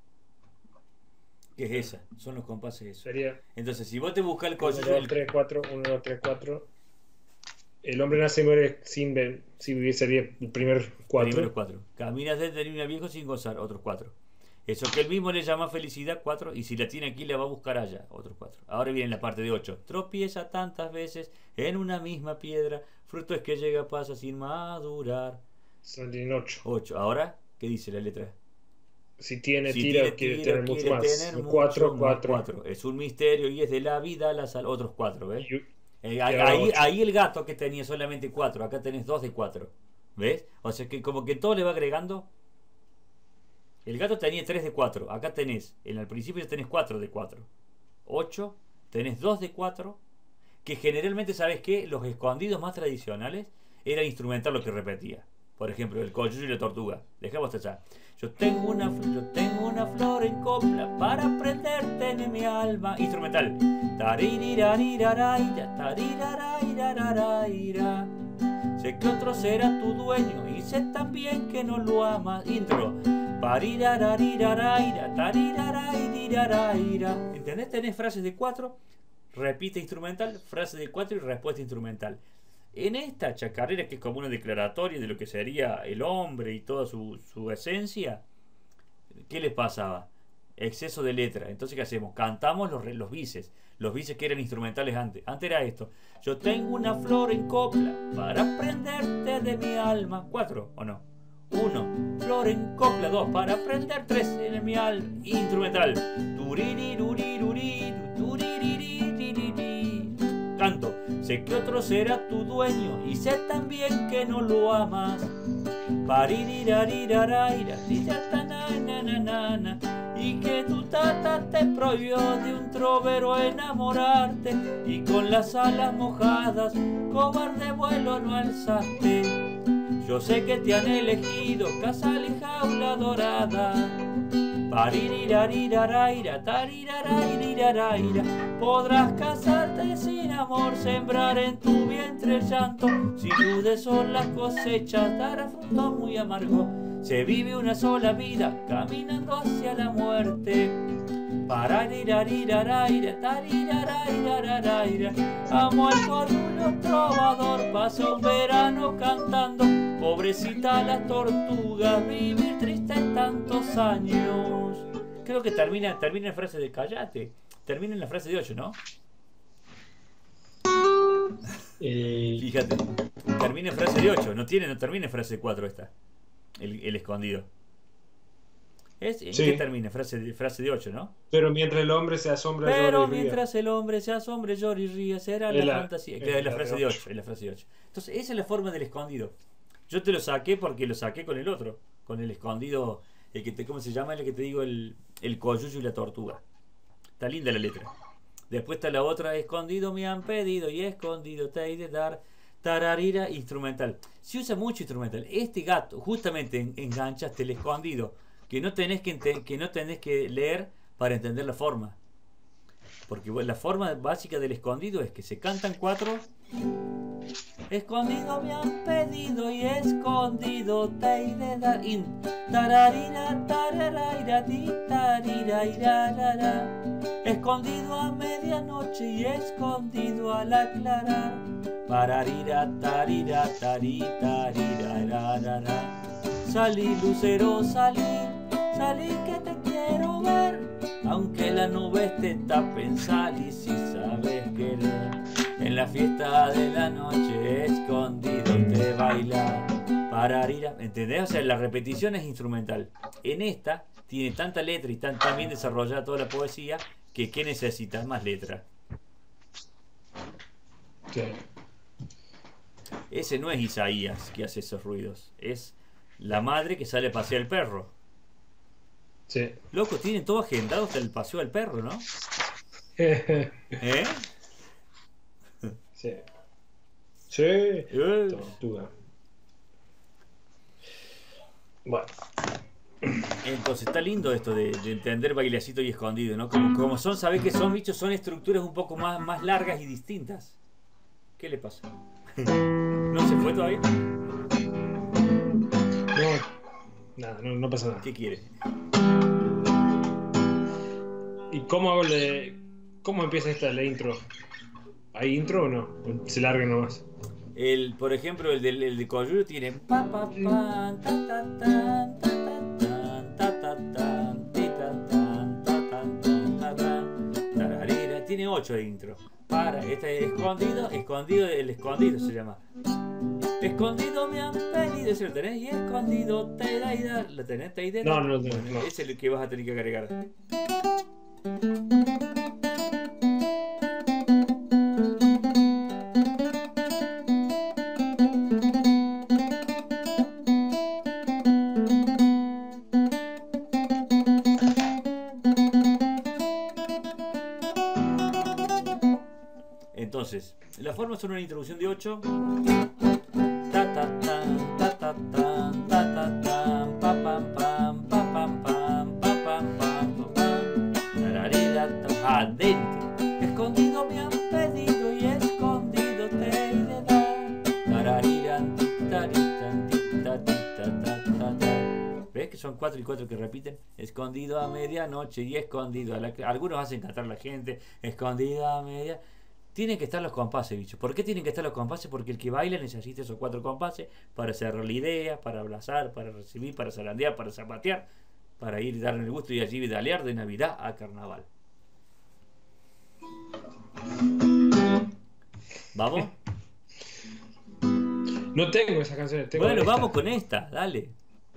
[SPEAKER 1] Que es esa, son los compases esos.
[SPEAKER 2] Sería
[SPEAKER 1] Entonces, si vos te buscas el
[SPEAKER 2] uno,
[SPEAKER 1] coche,
[SPEAKER 2] dos, tres, cuatro, uno, dos, tres, cuatro. El hombre nace y muere sin ver, si viviese sería el primer cuatro.
[SPEAKER 1] primeros cuatro. Caminas desde el niño a viejo sin gozar, otros cuatro. Eso que él mismo le llama felicidad, cuatro. Y si la tiene aquí, la va a buscar allá, otros cuatro. Ahora viene la parte de ocho. Tropieza tantas veces en una misma piedra. Fruto es que llega, pasa sin madurar.
[SPEAKER 2] Son en ocho.
[SPEAKER 1] ocho. Ahora, ¿qué dice la letra?
[SPEAKER 2] Si tiene
[SPEAKER 1] Si
[SPEAKER 2] tira,
[SPEAKER 1] tiene
[SPEAKER 2] quiere
[SPEAKER 1] tiro,
[SPEAKER 2] tener mucho
[SPEAKER 1] quiere
[SPEAKER 2] más.
[SPEAKER 1] tener mucho
[SPEAKER 2] cuatro,
[SPEAKER 1] más,
[SPEAKER 2] cuatro.
[SPEAKER 1] cuatro. Es un misterio y es de la vida la sal. Otros cuatro, ¿ves?
[SPEAKER 2] Y-
[SPEAKER 1] Eh, ahí,
[SPEAKER 2] ahora
[SPEAKER 1] ahí,
[SPEAKER 2] ocho.
[SPEAKER 1] ahí el gato que tenía solamente cuatro, acá tenés dos de cuatro. ¿Ves? O sea que como que todo le va agregando. El gato tenía tres de cuatro, acá tenés, en el principio ya tenés cuatro de cuatro. ocho, tenés dos de cuatro, que generalmente, ¿sabes qué? Los escondidos más tradicionales era instrumental lo que repetía. Por ejemplo, el coyuyo y la tortuga. Dejamos allá. Yo tengo una, yo tengo una flor en copla para prenderte en mi alma. Instrumental. Taririrariraraira, tarirarairaraira. Sé que otro será tu dueño y sé también que no lo amas. Intro. Parirarariraraira, tarirarairaraira. ¿Entendés? Tenés frases de cuatro, repite instrumental, frase de cuatro y respuesta instrumental. En esta chacarera, que es como una declaratoria de lo que sería el hombre y toda su, su esencia, ¿qué les pasaba? Exceso de letra. Entonces, ¿qué hacemos? Cantamos los, los bises. Los bises que eran instrumentales antes. Antes era esto. Yo tengo una flor en copla para prenderte de mi alma. Cuatro, ¿o no? Uno. Flor en copla. Dos. Para prender. Tres en mi alma. Instrumental. Tuririruriruriru, tuririririri. Canto. Sé que otro será tu dueño y sé también que no lo amas. Paririrariraira, na, y que tu tata te prohibió de un trovero enamorarte y con las alas mojadas cobarde vuelo no alzaste. Yo sé que te han elegido casal y jaula dorada. Paririrariraira, tarirarairiraira. Podrás casarte sin amor, sembrar en tu vientre el llanto. Si dudes son las cosechas, dará frutos muy amargos. Se vive una sola vida, caminando hacia la muerte. Pararirariraraira, tarirarairaraira. Amo al cornulo trovador, pasa un verano cantando. Pobrecita la tortuga, vivir triste tantos años. Creo que termina, termina la frase de cállate. Termina en la frase de ocho, ¿no?
[SPEAKER 2] Eh,
[SPEAKER 1] Fíjate, termina en frase de ocho, no tiene, no termina en frase de cuatro esta. El, el escondido. ¿Es? ¿En
[SPEAKER 2] Sí.
[SPEAKER 1] qué termina? Frase de, frase de ocho, ¿no?
[SPEAKER 2] pero mientras el hombre se asombra, llora
[SPEAKER 1] Pero
[SPEAKER 2] y ríe.
[SPEAKER 1] mientras el hombre se asombre, llora y ríe, será la,
[SPEAKER 2] Es la-
[SPEAKER 1] fantasía.
[SPEAKER 2] es
[SPEAKER 1] Claro, es la
[SPEAKER 2] la
[SPEAKER 1] frase
[SPEAKER 2] de
[SPEAKER 1] de
[SPEAKER 2] ocho.
[SPEAKER 1] ocho, es la frase de ocho. Entonces, esa es la forma del escondido. Yo te lo saqué porque lo saqué con el otro, con el escondido, el que te, ¿cómo se llama? El que te digo, el, el coyuyo y la tortuga. Está linda la letra. Después está la otra, escondido me han pedido y escondido te he de dar. Tararira, instrumental. Se usa mucho instrumental. Este gato, justamente en, enganchaste el escondido, que no tenés que, ente- que no tenés que leer para entender la forma. Porque bueno, la forma básica del escondido es que se cantan cuatro. Escondido me han pedido y escondido te he de dar. In, tararira, tararaira, ti, tarirairarara. Escondido a medianoche y escondido al aclarar. Pararira, tarira, tari, tarirararara. Salí, lucero, salí, salí que te quiero ver. Aunque la nube te tapen, salí si sabes querer. En la fiesta de la noche, escondido te bailar. Pararira, ¿entendés? O sea, la repetición es instrumental. En esta tiene tanta letra y tan, tan bien desarrollada toda la poesía que ¿qué necesitas? Más letra.
[SPEAKER 2] Sí.
[SPEAKER 1] Ese no es Isaías que hace esos ruidos, es la madre que sale a pasear el perro.
[SPEAKER 2] Sí.
[SPEAKER 1] Loco, tienen todo agendado hasta el paseo del perro, ¿no?
[SPEAKER 2] sí.
[SPEAKER 1] ¿Eh?
[SPEAKER 2] Sí.
[SPEAKER 1] Eh.
[SPEAKER 2] Tortuga. Bueno.
[SPEAKER 1] Entonces está lindo esto de, de entender bailecito y escondido, ¿no? Como, como son, sabés que son bichos, son estructuras un poco más, más largas y distintas. ¿Qué le pasa? ¿No se fue todavía?
[SPEAKER 2] No, nada, no, no pasa nada.
[SPEAKER 1] ¿Qué quiere?
[SPEAKER 2] ¿Y cómo hago le, cómo empieza esta la intro? ¿Hay intro o no? ¿O se larga nomás?
[SPEAKER 1] El, por ejemplo, el, del, el de Coyuyo tiene pa pa pan, ta ta tan, ta ta tan, ta ta tan, ti ta tan, ta tan, tan, ta tan, tararira. Tiene ocho de intro. Para, este es escondido, escondido, el escondido se llama. Escondido me han pedido, ese lo tenés, y escondido te da y da. ¿Lo tenés? ¿Te da y da?
[SPEAKER 2] No, no lo tengo, no.
[SPEAKER 1] Ese es el que vas a tener que agregar. Entonces, las formas son una introducción de ocho. Ta ta tan, ta ta tan, ta ta tan, pa pam pam, pa pam pam, pa pam pam, pa pam. Tararira, ta- adentro. Escondido me han pedido y escondido te he de dar. Tarariran, ti, taritan, ti, ta, ti, ta, ta, ta, ta. ¿Ves que son cuatro y cuatro que repiten? Escondido a medianoche y escondido a la... Algunos hacen cantar a la gente. Escondido a media... Tienen que estar los compases, bicho. ¿Por qué tienen que estar los compases? Porque el que baila necesita esos cuatro compases para cerrar la idea, para abrazar, para recibir, para zarandear, para zapatear, para ir y darle el gusto y allí vidalear de Navidad a Carnaval. ¿Vamos?
[SPEAKER 2] No tengo esas canciones. Tengo
[SPEAKER 1] Bueno,
[SPEAKER 2] esta.
[SPEAKER 1] vamos con esta, dale.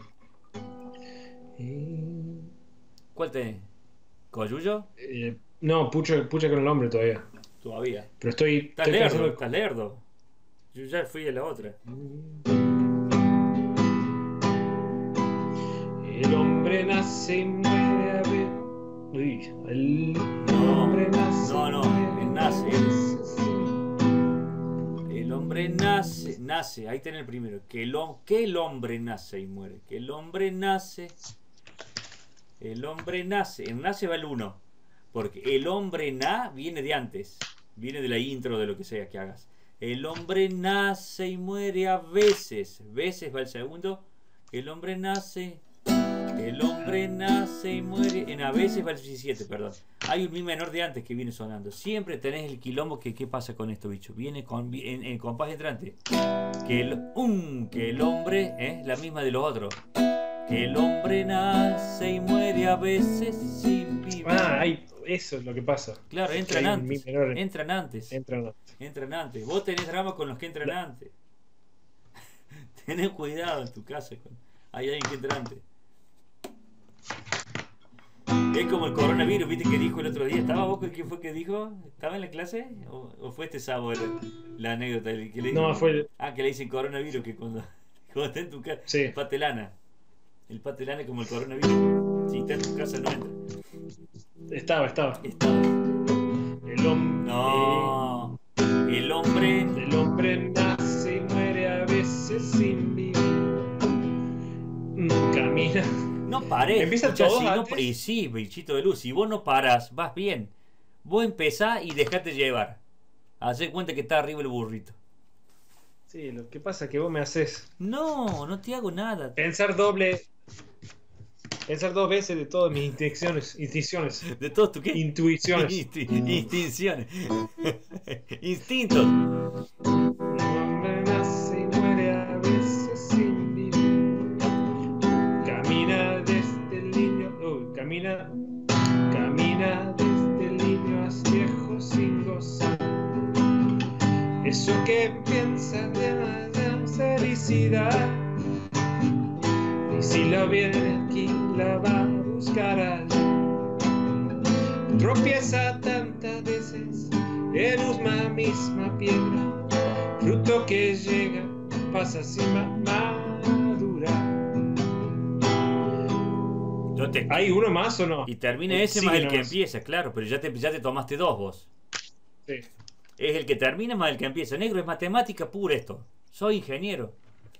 [SPEAKER 1] ¿Cuál tenés? ¿Coyuyo?
[SPEAKER 2] Eh, no, pucha, pucha con el nombre todavía.
[SPEAKER 1] Todavía.
[SPEAKER 2] Pero estoy,
[SPEAKER 1] Estás
[SPEAKER 2] estoy
[SPEAKER 1] lerdo,
[SPEAKER 2] pensando-
[SPEAKER 1] estás lerdo. Yo ya fui a la otra.
[SPEAKER 2] El hombre nace y muere a ver. Uy, el
[SPEAKER 1] No,
[SPEAKER 2] hombre nace.
[SPEAKER 1] no, no,
[SPEAKER 2] y muere
[SPEAKER 1] el nace.
[SPEAKER 2] a veces.
[SPEAKER 1] El hombre nace, nace, ahí tenés el primero. Que el, hom- que el hombre nace y muere. Que el hombre nace. El hombre nace. En nace va el uno. Porque el hombre na viene de antes. Viene de la intro de lo que sea que hagas. El hombre nace y muere a veces. Veces va el segundo. El hombre nace. el hombre nace y muere. En a veces va el diecisiete, perdón. Hay un mi menor de antes que viene sonando. Siempre tenés el quilombo que qué pasa con esto, bicho. Viene con, en, en compás entrante. Que el um, que el hombre es ¿eh? La misma de los otros. Que el hombre nace y muere a veces sin vivir.
[SPEAKER 2] Ah, hay, eso es lo que pasa.
[SPEAKER 1] Claro, entran
[SPEAKER 2] Hay un
[SPEAKER 1] antes.
[SPEAKER 2] mi menor.
[SPEAKER 1] Entran antes.
[SPEAKER 2] Entran antes.
[SPEAKER 1] Entran antes. Vos tenés drama con los que entran
[SPEAKER 2] La-
[SPEAKER 1] antes. Tenés cuidado en tu casa. Con... Hay alguien que entra antes. Es como el coronavirus, ¿viste? Que dijo el otro día. ¿Estaba vos? ¿Quién fue que dijo? ¿Estaba en la clase? ¿O, o fue este sábado la, la anécdota? Que le,
[SPEAKER 2] No, fue.
[SPEAKER 1] Ah, que le dicen coronavirus, que cuando, cuando está en tu casa.
[SPEAKER 2] Sí.
[SPEAKER 1] El patelana. El patelana es como el coronavirus. Si está en tu casa no entra.
[SPEAKER 2] Estaba, estaba.
[SPEAKER 1] Está.
[SPEAKER 2] El hombre.
[SPEAKER 1] No. El hombre.
[SPEAKER 2] El hombre nace y muere a veces sin vivir. Mm, Camina.
[SPEAKER 1] No parés.
[SPEAKER 2] ¿Empiezan
[SPEAKER 1] escuchá,
[SPEAKER 2] todos
[SPEAKER 1] si no,
[SPEAKER 2] antes?
[SPEAKER 1] y sí, bichito de luz. Si vos no parás, vas bien. Vos empezás y dejate llevar. Hacé cuenta que está arriba el burrito.
[SPEAKER 2] Sí, lo que pasa es que vos me haces
[SPEAKER 1] No, no te hago nada.
[SPEAKER 2] pensar doble. Pensar dos veces de todas mis intenciones. Intuiciones.
[SPEAKER 1] De todos tus qué.
[SPEAKER 2] Intuiciones.
[SPEAKER 1] Insti- Instinciones. Instintos.
[SPEAKER 2] El hombre nace y muere a veces sin vivir. Camina desde el niño. Oh, camina. Camina desde el niño hasta viejo sin gozar. Eso que piensa de más felicidad. Y si la viene aquí, la va a buscar allá. Tropieza tantas veces en una misma piedra. Fruto que llega, pasa sin ma- madurar.
[SPEAKER 1] Yo te-
[SPEAKER 2] ¿Hay uno más o no?
[SPEAKER 1] Y termina ese
[SPEAKER 2] Sí,
[SPEAKER 1] más el que
[SPEAKER 2] nomás.
[SPEAKER 1] empieza, claro, pero ya te, ya te tomaste dos vos.
[SPEAKER 2] Sí.
[SPEAKER 1] Es el que termina más el que empieza. Negro, es matemática pura esto. Soy ingeniero.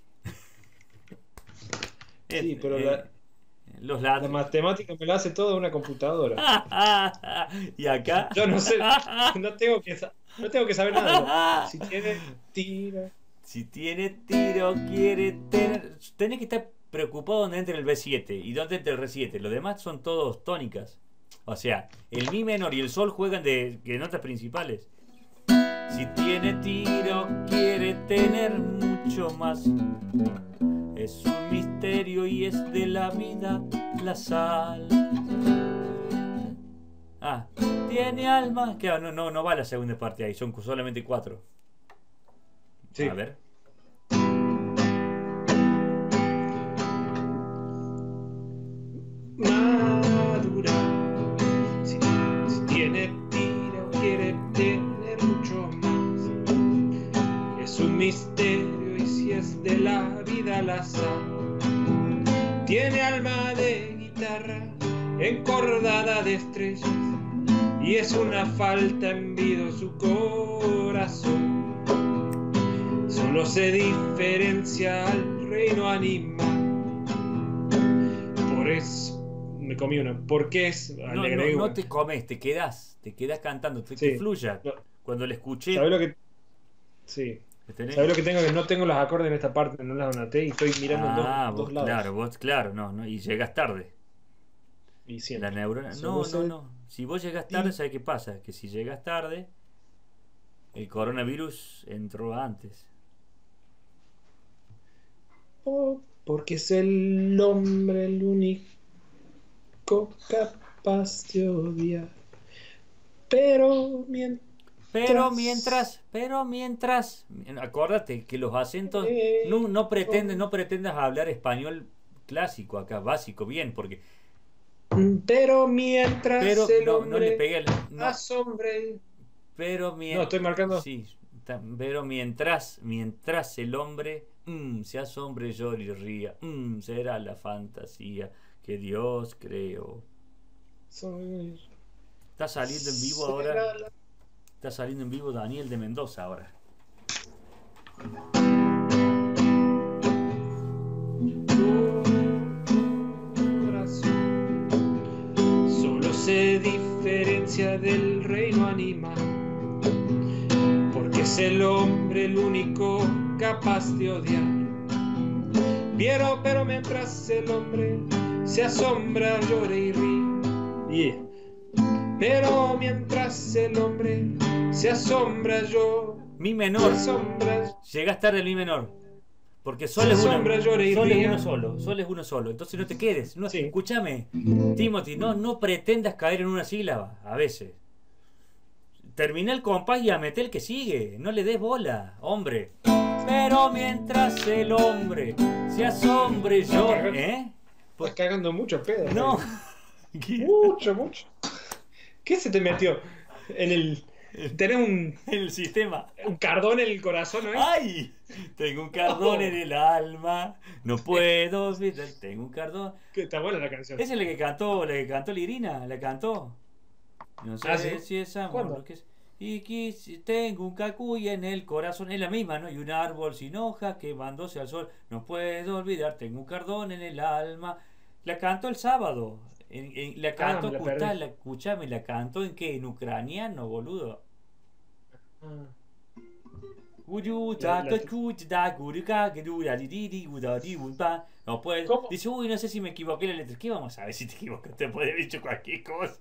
[SPEAKER 2] Sí,
[SPEAKER 1] Es-
[SPEAKER 2] pero
[SPEAKER 1] eh,
[SPEAKER 2] la-
[SPEAKER 1] los
[SPEAKER 2] La
[SPEAKER 1] ladros.
[SPEAKER 2] matemática me la hace toda una computadora.
[SPEAKER 1] Y acá.
[SPEAKER 2] Yo no sé, no tengo que, sa- no tengo que saber nada. Si tiene tira.
[SPEAKER 1] Si tiene tiro, quiere tener. Tenés que estar preocupado donde entre el B siete y donde entre el R siete. Los demás son todos tónicas. O sea, el Mi menor y el Sol juegan de, de notas principales. Si tiene tiro, quiere tener mucho más. Es un misterio y es de la vida la sal. Ah, tiene alma. Que no, no, no va la segunda parte ahí, son solamente cuatro.
[SPEAKER 2] Sí.
[SPEAKER 1] A ver.
[SPEAKER 2] Madura. Si, si tiene tira o quiere tener mucho más. Es un misterio y si es de la vida al azar. Tiene alma de guitarra encordada de estrellas y es una falta en vida su corazón. Solo se diferencia al reino animal. Por eso me comí una. Porque es.
[SPEAKER 1] No,
[SPEAKER 2] le
[SPEAKER 1] no,
[SPEAKER 2] agrego-
[SPEAKER 1] no te comes, te quedás, te quedás cantando, te,
[SPEAKER 2] Sí.
[SPEAKER 1] que fluya.
[SPEAKER 2] No.
[SPEAKER 1] Cuando le escuché,
[SPEAKER 2] ¿Sabes lo que.? Sí.
[SPEAKER 1] ¿tenés?
[SPEAKER 2] ¿Sabes lo que tengo? Que no tengo los acordes en esta parte, no las anoté y estoy mirando en dos,
[SPEAKER 1] Ah,
[SPEAKER 2] dos
[SPEAKER 1] vos,
[SPEAKER 2] lados.
[SPEAKER 1] claro, vos, claro, no, no, y llegas tarde.
[SPEAKER 2] Y siempre.
[SPEAKER 1] La neurona.
[SPEAKER 2] Si
[SPEAKER 1] No,
[SPEAKER 2] vos
[SPEAKER 1] no,
[SPEAKER 2] se-
[SPEAKER 1] no. Si vos llegas tarde,
[SPEAKER 2] Y-
[SPEAKER 1] ¿sabes qué pasa? Que si llegas tarde, el coronavirus entró antes.
[SPEAKER 2] Oh, porque es el hombre el único capaz de odiar. Pero mientras.
[SPEAKER 1] Pero mientras, pero mientras, acuérdate que los acentos
[SPEAKER 2] Eh,
[SPEAKER 1] no, no pretenden, no pretendas hablar español clásico acá, básico, bien, porque
[SPEAKER 2] Pero mientras
[SPEAKER 1] pero
[SPEAKER 2] el
[SPEAKER 1] no,
[SPEAKER 2] hombre
[SPEAKER 1] no le pegué el, no,
[SPEAKER 2] asombre.
[SPEAKER 1] pero mientras,
[SPEAKER 2] No, estoy marcando.
[SPEAKER 1] sí, ta- pero mientras, mientras el hombre mm, se asombre, llore y ría, mm, será la fantasía que Dios creó.
[SPEAKER 2] Soy-
[SPEAKER 1] Está saliendo en vivo
[SPEAKER 2] será
[SPEAKER 1] ahora,
[SPEAKER 2] la-
[SPEAKER 1] está saliendo en vivo Daniel de Mendoza ahora.
[SPEAKER 2] corazón. Solo se diferencia del reino animal, porque es el hombre el único capaz de odiar. Pero, pero mientras el hombre se asombra, llora y ríe. Yeah. Pero mientras el hombre se asombra, yo
[SPEAKER 1] Mi menor.
[SPEAKER 2] se asombra.
[SPEAKER 1] Llegas tarde al mi menor. Porque sol
[SPEAKER 2] Se
[SPEAKER 1] es uno,
[SPEAKER 2] asombra, llora y
[SPEAKER 1] sol es
[SPEAKER 2] ríe.
[SPEAKER 1] uno solo, sol es uno solo. Entonces no te quedes. No,
[SPEAKER 2] Sí.
[SPEAKER 1] Escúchame, Timothy, no, no pretendas caer en una sílaba a veces. Termina el compás y a meter el que sigue. No le des bola, hombre. Pero mientras el hombre se asombre yo. ¿Eh?
[SPEAKER 2] Estás cagando mucho pedo.
[SPEAKER 1] No.
[SPEAKER 2] Mucho, mucho. ¿Qué se te metió? En el. Tenés un,
[SPEAKER 1] El sistema.
[SPEAKER 2] un cardón en el corazón, ¿no?
[SPEAKER 1] ¡Ay! Tengo un cardón
[SPEAKER 2] Oh.
[SPEAKER 1] en el alma. No puedo olvidar. Tengo un cardón.
[SPEAKER 2] Que está buena la canción.
[SPEAKER 1] Esa es la que cantó, la que cantó Lirina, la cantó. No sé
[SPEAKER 2] Ah, ¿sí?
[SPEAKER 1] si es amor
[SPEAKER 2] ¿Cuándo?
[SPEAKER 1] lo que es. Y que si tengo un cacuy en el corazón, es la misma, ¿no? Y un árbol sin hojas quemándose al sol. No puedo olvidar, tengo un cardón en el alma. La cantó el sábado. En- en- la cantó,
[SPEAKER 2] me la
[SPEAKER 1] escuchá,
[SPEAKER 2] perdí.
[SPEAKER 1] la, escuchame, la cantó en qué, en ucraniano, boludo.
[SPEAKER 2] Ah.
[SPEAKER 1] Uyuta,
[SPEAKER 2] La- la-
[SPEAKER 1] tacuta, guruca, gurura, diriri, gurari, gurpa. No puede.
[SPEAKER 2] ¿Cómo?
[SPEAKER 1] Dice, uy, no sé si me equivoqué en la letra. ¿Qué vamos a ver si te equivocaste? Te puede haber dicho cualquier cosa.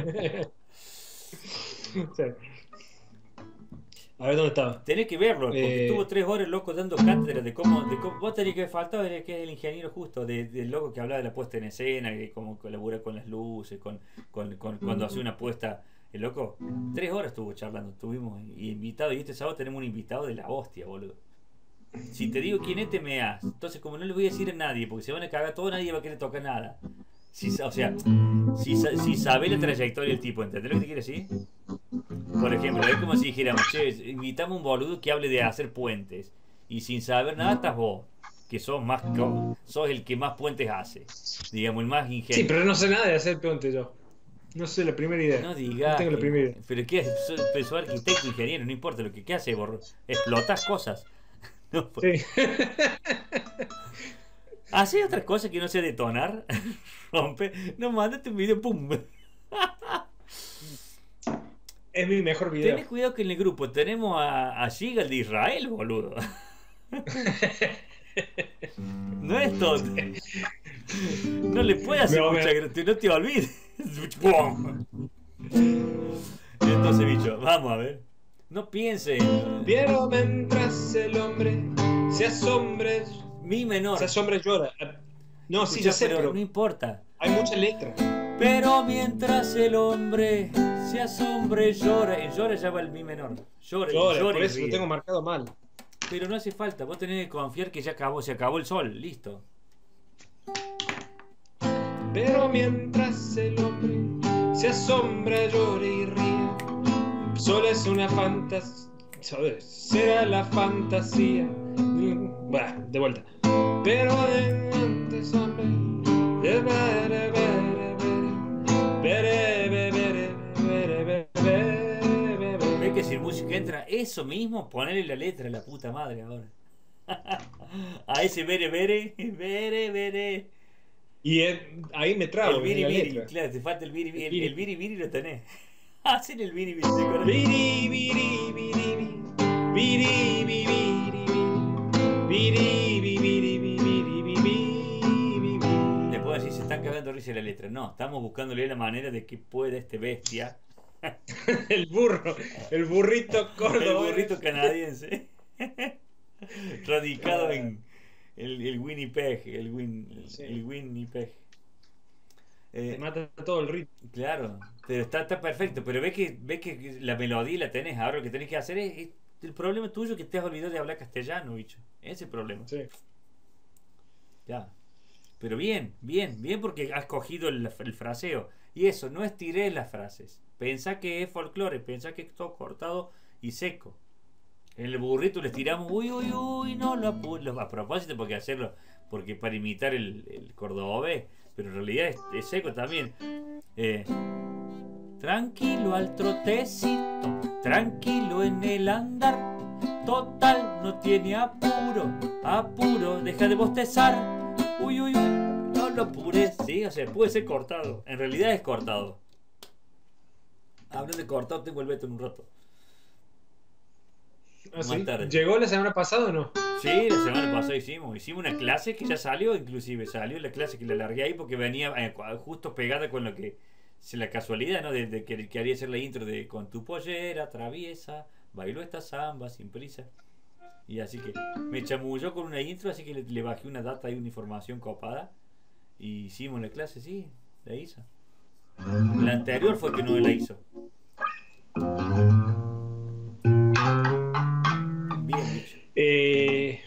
[SPEAKER 2] Sí. A ver dónde estaba.
[SPEAKER 1] Tenés que verlo, porque
[SPEAKER 2] Eh.
[SPEAKER 1] estuvo tres horas loco dando cátedra de cómo, de cómo. Vos tenés que faltar era que es el ingeniero justo, de- del loco que hablaba de la puesta en escena, y de cómo colabora con las luces, con, con, con- cuando hace una puesta. El loco, tres horas estuvo charlando, estuvimos y invitado, y este sábado tenemos un invitado de la hostia, boludo. Si te digo quién es, te meás. Entonces, como no le voy a decir a nadie, porque se van a cagar todo, nadie va a querer tocar nada. Si, sa- o sea, si, sa- si sabe la trayectoria del tipo, ¿entendés lo que te quiero decir? Por ejemplo, es como si dijéramos, che, invitamos a un boludo que hable de hacer puentes. Y sin saber nada estás vos, que sos más co- sos el que más puentes hace. Digamos, el más ingenio.
[SPEAKER 2] Sí, pero no sé nada de hacer puente yo. No sé la primera idea.
[SPEAKER 1] No digas.
[SPEAKER 2] tengo la
[SPEAKER 1] que-
[SPEAKER 2] primera idea.
[SPEAKER 1] Pero qué, sos, sos arquitecto, ingeniero, no importa lo que, ¿qué hace, borro. Explotás cosas. No, pues.
[SPEAKER 2] Sí.
[SPEAKER 1] ¿Haces otras cosas que no sea detonar? Rompe. No, mándate un video, pum.
[SPEAKER 2] Es mi mejor video.
[SPEAKER 1] Tenés cuidado que en el grupo tenemos a, a Gigal de Israel, boludo. No es todo. No le puedes hacer
[SPEAKER 2] No,
[SPEAKER 1] mucha
[SPEAKER 2] me-
[SPEAKER 1] gracia, no te olvides. Entonces, bicho, vamos a ver. No piense.
[SPEAKER 2] Pero mientras el hombre se asombre,
[SPEAKER 1] Mi menor.
[SPEAKER 2] se asombra y llora. No, sí, ya sé,
[SPEAKER 1] pero
[SPEAKER 2] pero
[SPEAKER 1] no importa.
[SPEAKER 2] hay mucha letra.
[SPEAKER 1] Pero mientras el hombre se asombre, llora. En llora ya va el mi menor. Llora,
[SPEAKER 2] Llora,
[SPEAKER 1] llora
[SPEAKER 2] por
[SPEAKER 1] y
[SPEAKER 2] eso lo
[SPEAKER 1] ríe.
[SPEAKER 2] tengo marcado mal.
[SPEAKER 1] Pero no hace falta, vos tenés que confiar que ya acabó, se acabó el sol, listo.
[SPEAKER 2] Pero mientras el hombre se asombra, llora y ríe, solo es una fantasía. Será la fantasía. Bah, de vuelta. Pero de antes, hombre. de bere, bere, bere, bere, bere, bere, bere, bere, bere.
[SPEAKER 1] Ve que si el músico entra, eso mismo, ponele la letra, la puta madre ahora. A ese bere, bere, bere, bere.
[SPEAKER 2] Y eh, ahí me trago
[SPEAKER 1] El
[SPEAKER 2] en
[SPEAKER 1] biri
[SPEAKER 2] la
[SPEAKER 1] biri,
[SPEAKER 2] letra.
[SPEAKER 1] claro, te falta el biri biri. El,
[SPEAKER 2] biri.
[SPEAKER 1] el biri biri lo tenés. Hacen el biri biri, ¿te acuerdas?
[SPEAKER 2] Biri, biri, biri, biri, biri, biri, biri, biri, biri, biri, biri, biri.
[SPEAKER 1] Le puedo decir, se están cagando risa de la letra. No, estamos buscándole la manera de que pueda este bestia,
[SPEAKER 2] El burro, el burrito
[SPEAKER 1] el
[SPEAKER 2] córdoba.
[SPEAKER 1] burrito canadiense, radicado en el, el Winnipeg, el, Win,
[SPEAKER 2] Sí.
[SPEAKER 1] el Winnipeg.
[SPEAKER 2] Te
[SPEAKER 1] Eh,
[SPEAKER 2] mata todo el ritmo.
[SPEAKER 1] claro, pero está, está perfecto. Pero ves que, ves que la melodía la tenés. Ahora lo que tenés que hacer es, es- el problema tuyo es que te has olvidado de hablar castellano, bicho. Ese es el problema.
[SPEAKER 2] Sí.
[SPEAKER 1] Ya. Pero bien, bien, bien porque has cogido el, el fraseo. Y eso, no estiré las frases. Pensá que es folclore, pensá que es todo cortado y seco. En el burrito le tiramos, uy, uy, uy, no lo apures. A propósito, porque hacerlo, porque para imitar el, el cordobés, pero en realidad es, es seco también. Eh, tranquilo al trotecito, tranquilo en el andar. Total, no tiene apuro, apuro, deja de bostezar. Uy, uy, uy, no lo apures. Sí, o sea, puede ser cortado. En realidad es cortado. Hablando de cortado, tengo el veto en un rato.
[SPEAKER 2] Ah,
[SPEAKER 1] más
[SPEAKER 2] ¿sí?
[SPEAKER 1] tarde.
[SPEAKER 2] ¿Llegó la semana pasada o no?
[SPEAKER 1] Sí, la semana pasada hicimos. Hicimos una clase que ya salió, inclusive. Salió la clase que la largué ahí porque venía eh, justo pegada con lo que... Se la casualidad, ¿no? De, de que quería hacer la intro de con tu pollera, traviesa, bailó esta samba sin prisa. Y así que me chamulló con una intro, así que le, le bajé una data y una información copada. Y hicimos la clase, sí, la hizo. La anterior fue que no la hizo. Bien dicho.
[SPEAKER 2] Eh,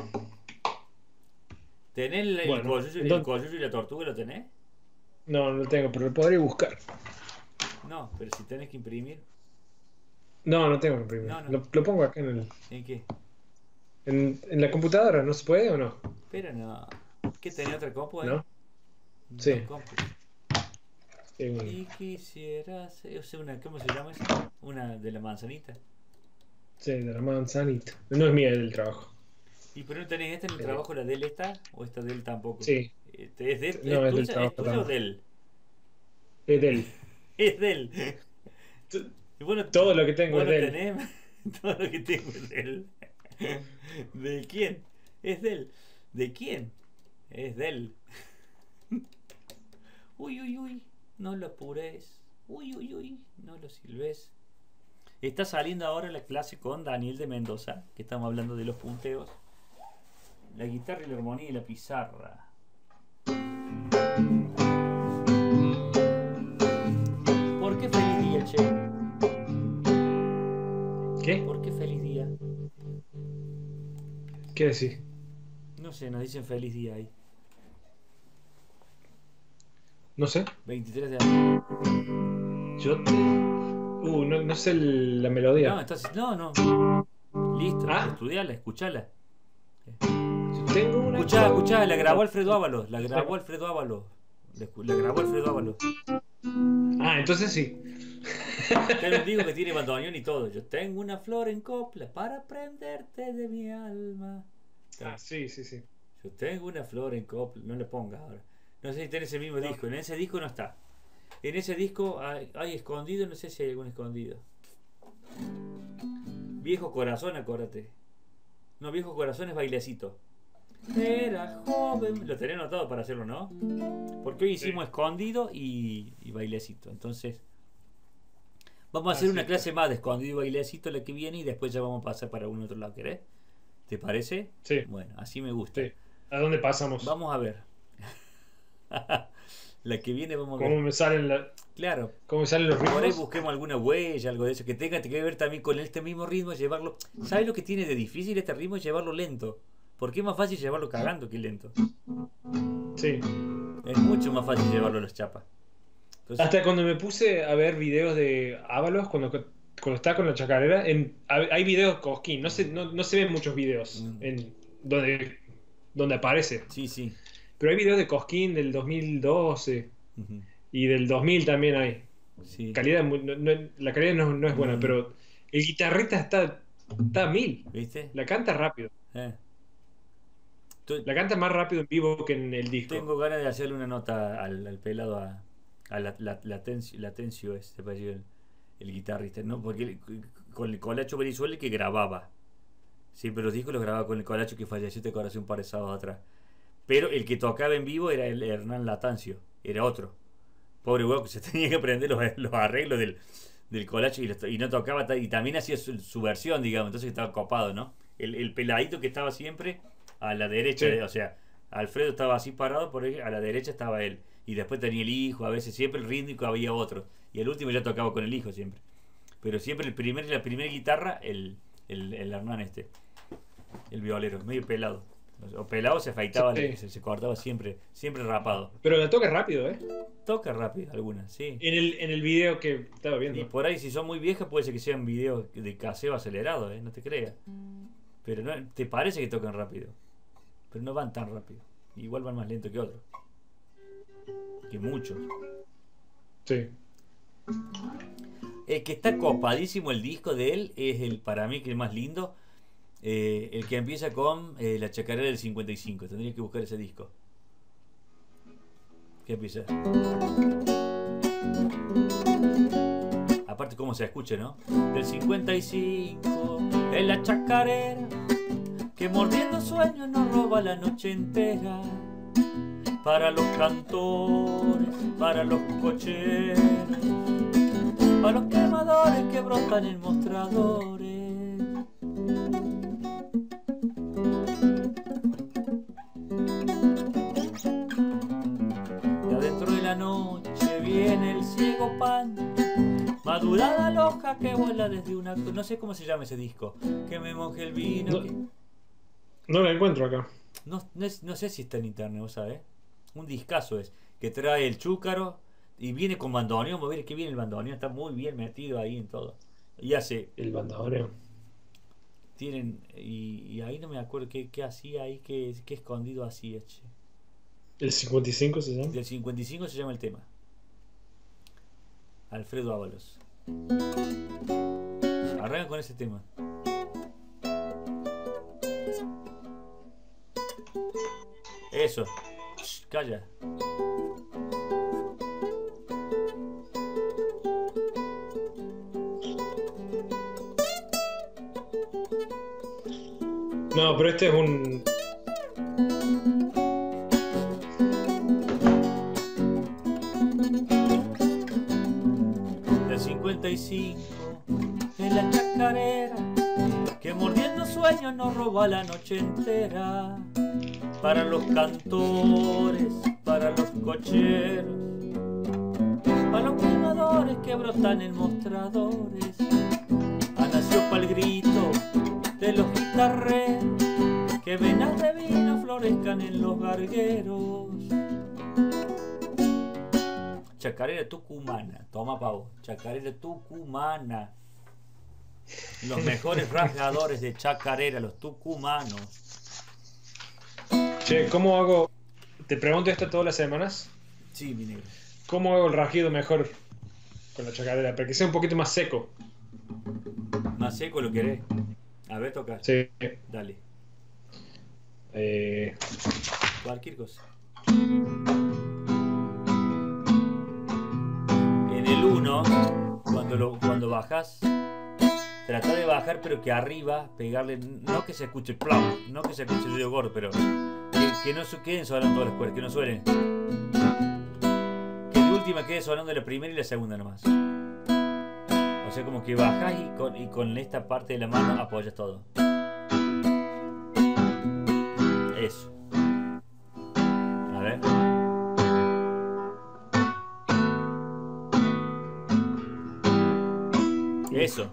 [SPEAKER 1] ¿Tenés el, el,
[SPEAKER 2] bueno,
[SPEAKER 1] coyuyo, el
[SPEAKER 2] entonces,
[SPEAKER 1] coyuyo y la tortuga? ¿Lo tenés?
[SPEAKER 2] no, no lo tengo, pero lo podría buscar.
[SPEAKER 1] No, pero si tenés que imprimir.
[SPEAKER 2] No, no tengo que imprimir.
[SPEAKER 1] No, no.
[SPEAKER 2] Lo, lo pongo acá en, el,
[SPEAKER 1] ¿En qué?
[SPEAKER 2] en, en la computadora, ¿no se puede o no?
[SPEAKER 1] Pero no. ¿Qué tenés otra compu ahí?
[SPEAKER 2] ¿No? Sí.
[SPEAKER 1] No compu.
[SPEAKER 2] Eh,
[SPEAKER 1] Y quisieras. O sea, una, ¿cómo se llama eso? Una de la manzanita.
[SPEAKER 2] sí, de la manzanita. No es mía, es del trabajo.
[SPEAKER 1] ¿Y pero no tenés esta en el
[SPEAKER 2] Eh,
[SPEAKER 1] trabajo, la de él esta? ¿O esta de él tampoco?
[SPEAKER 2] Sí,
[SPEAKER 1] Este, ¿Es de él?
[SPEAKER 2] no,
[SPEAKER 1] ¿Es
[SPEAKER 2] es del
[SPEAKER 1] tuya? ¿Es
[SPEAKER 2] trabajo
[SPEAKER 1] tuya o
[SPEAKER 2] también.
[SPEAKER 1] de él?
[SPEAKER 2] Es de él.
[SPEAKER 1] Es de él.
[SPEAKER 2] T-
[SPEAKER 1] Y bueno,
[SPEAKER 2] Todo lo que tengo
[SPEAKER 1] vos
[SPEAKER 2] es
[SPEAKER 1] no
[SPEAKER 2] de él.
[SPEAKER 1] tenés. Todo lo que tengo es de él. ¿De quién? Es de él. ¿De quién? Es de él. Uy, uy, uy. No lo apures. Uy, uy, uy. No lo silbes. Está saliendo ahora la clase con Daniel de Mendoza, que estamos hablando de los punteos. La guitarra y la armonía y la pizarra. ¿Por qué feliz día, che?
[SPEAKER 2] ¿Qué?
[SPEAKER 1] ¿Por qué feliz día?
[SPEAKER 2] ¿Qué decís?
[SPEAKER 1] No sé, nos dicen feliz día ahí.
[SPEAKER 2] No sé.
[SPEAKER 1] veintitrés de abril.
[SPEAKER 2] Yo te... Uh, no, no sé el- la
[SPEAKER 1] No,
[SPEAKER 2] melodía.
[SPEAKER 1] entonces, no, no. Listo,
[SPEAKER 2] Ah.
[SPEAKER 1] estudiala, escuchala.
[SPEAKER 2] Yo tengo una...
[SPEAKER 1] Escuchá, escuchá, la grabó Alfredo Ábalos. La grabó Alfredo Ábalos. La, escu- la grabó Alfredo Ábalos.
[SPEAKER 2] Ah, entonces sí.
[SPEAKER 1] Te lo digo que tiene bandoneón y todo. Yo tengo una flor en copla para prenderte de mi alma.
[SPEAKER 2] Ah, sí, sí, sí.
[SPEAKER 1] Yo tengo una flor en copla. No le pongas ahora. No sé si tenés ese mismo
[SPEAKER 2] No.
[SPEAKER 1] disco. En ese disco no está. En ese disco hay, hay escondido. No sé si hay algún escondido. Viejo corazón, acuérdate. No, viejo corazón es bailecito. Era joven. Lo tenés anotado para hacerlo, ¿no? Porque hoy hicimos
[SPEAKER 2] Sí.
[SPEAKER 1] escondido y, y bailecito. Entonces, vamos a
[SPEAKER 2] Ah,
[SPEAKER 1] hacer
[SPEAKER 2] sí,
[SPEAKER 1] una
[SPEAKER 2] está.
[SPEAKER 1] clase más de escondido y bailecito la que viene y después ya vamos a pasar para un otro lado, ¿querés? ¿Te parece?
[SPEAKER 2] Sí,
[SPEAKER 1] Bueno, así me gusta.
[SPEAKER 2] sí. ¿A dónde pasamos?
[SPEAKER 1] Vamos a ver. La que viene vamos a
[SPEAKER 2] ¿Cómo
[SPEAKER 1] ver.
[SPEAKER 2] me salen la...
[SPEAKER 1] Claro.
[SPEAKER 2] ¿Cómo me salen los
[SPEAKER 1] Por ahí
[SPEAKER 2] ritmos?
[SPEAKER 1] busquemos alguna huella, algo de eso, que tenga que ver también con este mismo ritmo, llevarlo. ¿Sabes lo que tiene de difícil este ritmo? Llevarlo lento. Porque es más fácil llevarlo cagando que lento.
[SPEAKER 2] Sí.
[SPEAKER 1] Es mucho más fácil llevarlo a los chapas. Entonces,
[SPEAKER 2] Hasta cuando me puse a ver videos de Ábalos, cuando, cuando estaba con la chacarera, en, hay videos Cosquín, no se, no, no se ven muchos videos
[SPEAKER 1] Mm.
[SPEAKER 2] en, donde, donde aparece.
[SPEAKER 1] sí, sí.
[SPEAKER 2] Pero hay videos de Cosquín del dos mil doce
[SPEAKER 1] Ujú.
[SPEAKER 2] y del dos mil también hay.
[SPEAKER 1] Sí.
[SPEAKER 2] Calidad, muy- no- no- la calidad no, no es buena,
[SPEAKER 1] Mm.
[SPEAKER 2] pero el guitarrista está, está a mil.
[SPEAKER 1] ¿Viste?
[SPEAKER 2] La canta rápido.
[SPEAKER 1] Eh. Tu-
[SPEAKER 2] La canta más rápido en vivo que en el disco.
[SPEAKER 1] Tengo ganas de hacerle una nota al, al pelado, a, a la, la, Latencio, Latencio es, te pareció el, el guitarrista, ¿no? Porque él- con el Colacho Brizuela que grababa. Siempre los discos los grababa con el Colacho que falleció, te acuerdas, hace un par de sábados atrás. Pero el que tocaba en vivo era el Hernán Latancio, era otro. Pobre huevo que se tenía que aprender los, los arreglos del, del Colacho y, los- y no tocaba, ta- y también hacía su, su versión, digamos, entonces estaba copado, ¿no? El, el peladito que estaba siempre a la derecha,
[SPEAKER 2] Sí.
[SPEAKER 1] o sea, Alfredo estaba así parado, por ahí, a la derecha estaba él. Y después tenía el hijo, a veces siempre el rítmico había otro. Y el último ya tocaba con el hijo siempre. Pero siempre el primer, la primera guitarra, el, el, el Hernán este. El violero, medio pelado. O pelado se afeitaba,
[SPEAKER 2] Sí.
[SPEAKER 1] se, se cortaba siempre, siempre rapado.
[SPEAKER 2] Pero la toca rápido, ¿eh?
[SPEAKER 1] Toca rápido algunas, sí.
[SPEAKER 2] En el, en el video que estaba
[SPEAKER 1] Y
[SPEAKER 2] viendo.
[SPEAKER 1] por ahí si son muy viejas puede ser que sean videos de caseo acelerado, ¿eh? No te creas. Pero no, te parece que tocan rápido. Pero no van tan rápido. Igual van más lento que otros. Que muchos.
[SPEAKER 2] Sí.
[SPEAKER 1] El que está copadísimo el disco de él es el, para mí, que el más lindo. eh, el que empieza con eh, La Chacarera del cincuenta y cinco. Tendría que buscar ese disco. ¿Qué empieza? Aparte aparte cómo se escuche, ¿no? Del cincuenta y cinco, en la chacarera, que mordiendo sueños nos roba la noche entera. Para los cantores, para los cocheros, para los quemadores que brotan en mostradores. Y adentro de la noche viene el ciego pan, madurada la hoja que vuela desde una... No sé cómo se llama ese disco. Que me moje el vino.
[SPEAKER 2] No,
[SPEAKER 1] que...
[SPEAKER 2] no lo encuentro acá.
[SPEAKER 1] No, no, es- no sé si está en internet, ¿vos sabés? Un discazo es, que trae el chúcaro y viene con bandoneón. Vos ver que viene el bandoneón, está muy bien metido ahí en todo. Y hace,
[SPEAKER 2] El bandadoreo.
[SPEAKER 1] tienen, y, y ahí no me acuerdo qué, qué hacía ahí, qué, qué escondido hacía, che.
[SPEAKER 2] El cincuenta y cinco se llama.
[SPEAKER 1] Del cincuenta y cinco se llama el tema. Alfredo Ábalos. Arranca con ese tema. Eso. Shh, calla.
[SPEAKER 2] No, pero este es un.
[SPEAKER 1] Del cincuenta y cinco, en la chacarera, que mordiendo sueños nos roba la noche entera. Para los cantores, para los cocheros, para los quemadores que brotan en mostradores. Ha nacido pa'l grito de los guitarreros, que venas de vino florezcan en los gargueros. Chacarera tucumana, toma pavo, chacarera tucumana. Los mejores rasgadores de chacarera, los tucumanos.
[SPEAKER 2] Che, ¿cómo hago? Te pregunto esto todas las semanas.
[SPEAKER 1] Sí, mi negro.
[SPEAKER 2] ¿Cómo hago el rasguido mejor con la chacarera? Para que sea un poquito más seco.
[SPEAKER 1] Más seco lo querés. A ver, toca.
[SPEAKER 2] Sí.
[SPEAKER 1] Dale.
[SPEAKER 2] Eh,
[SPEAKER 1] Cualquier cosa. En el uno, cuando, lo, cuando bajas, trata de bajar, pero que arriba pegarle. No que se escuche plop, no que se escuche el dedo gordo, pero que, que no se queden sonando todas las cuerdas, que no suenen. Que de última quede sonando la primera y la segunda nomás. O sea, como que bajas y con, y con esta parte de la mano apoyas todo. Eso. A ver. Eso.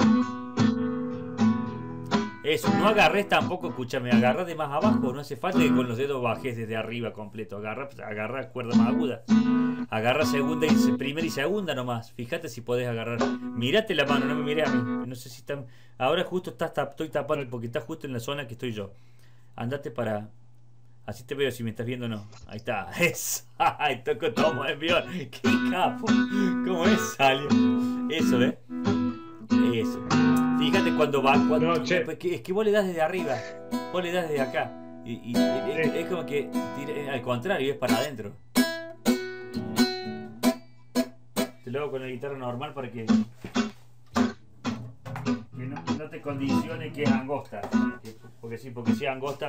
[SPEAKER 1] Eso. No agarres tampoco, escúchame, agarra de más abajo. No hace falta que con los dedos bajes desde arriba completo. Agarra, agarra cuerda más aguda. Agarra segunda y se- primera y segunda nomás. Fíjate si podés agarrar. Mírate la mano, no me miré a mí. No sé si están. Ahora justo estás tap- estoy tapando porque estás justo en la zona que estoy yo. Andate para. Así te veo si me estás viendo o no. Ahí está. Eso. Ay, toco tomo de envión. Qué capo. ¿Cómo es? Salió. Eso, ¿eh? Eso. Fíjate cuando va. Cuando,
[SPEAKER 2] No, che.
[SPEAKER 1] es, que, es que vos le das desde arriba. Vos le das desde acá. Y, y- y- es,
[SPEAKER 2] Sí.
[SPEAKER 1] es como que. tira- al contrario, es para adentro. Te lo hago con la guitarra normal para que. Que no, no te condicione que es angosta. Que- Porque sí, porque si es angosta.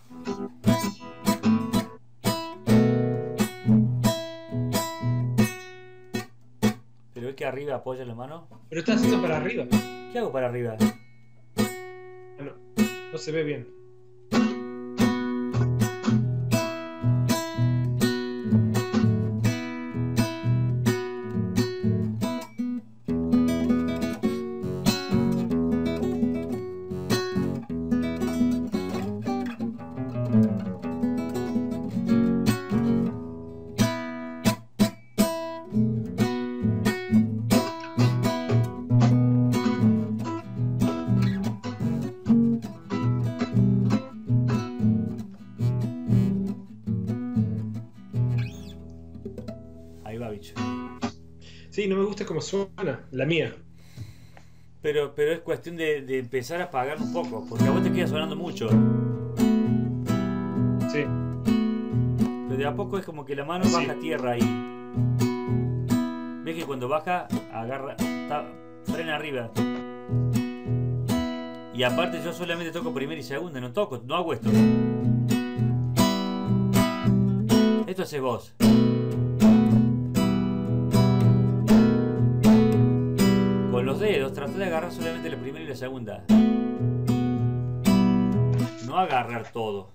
[SPEAKER 1] Pero es que arriba apoya la mano.
[SPEAKER 2] pero está haciendo para arriba.
[SPEAKER 1] ¿Qué hago para arriba?
[SPEAKER 2] No, no se ve bien.
[SPEAKER 1] Ahí va, bicho.
[SPEAKER 2] Sí, no me gusta cómo suena. La mía.
[SPEAKER 1] Pero, pero es cuestión de, de empezar a apagar un poco, porque a vos te queda sonando mucho.
[SPEAKER 2] Sí.
[SPEAKER 1] Pero de a poco es como que la mano
[SPEAKER 2] Sí.
[SPEAKER 1] baja a tierra ahí. Ves que cuando baja, agarra. ta- frena arriba. Y aparte yo solamente toco primera y segunda, no toco, no hago esto. Esto haces vos. Con los dedos tratá de agarrar solamente la primera y la segunda. No agarrar todo.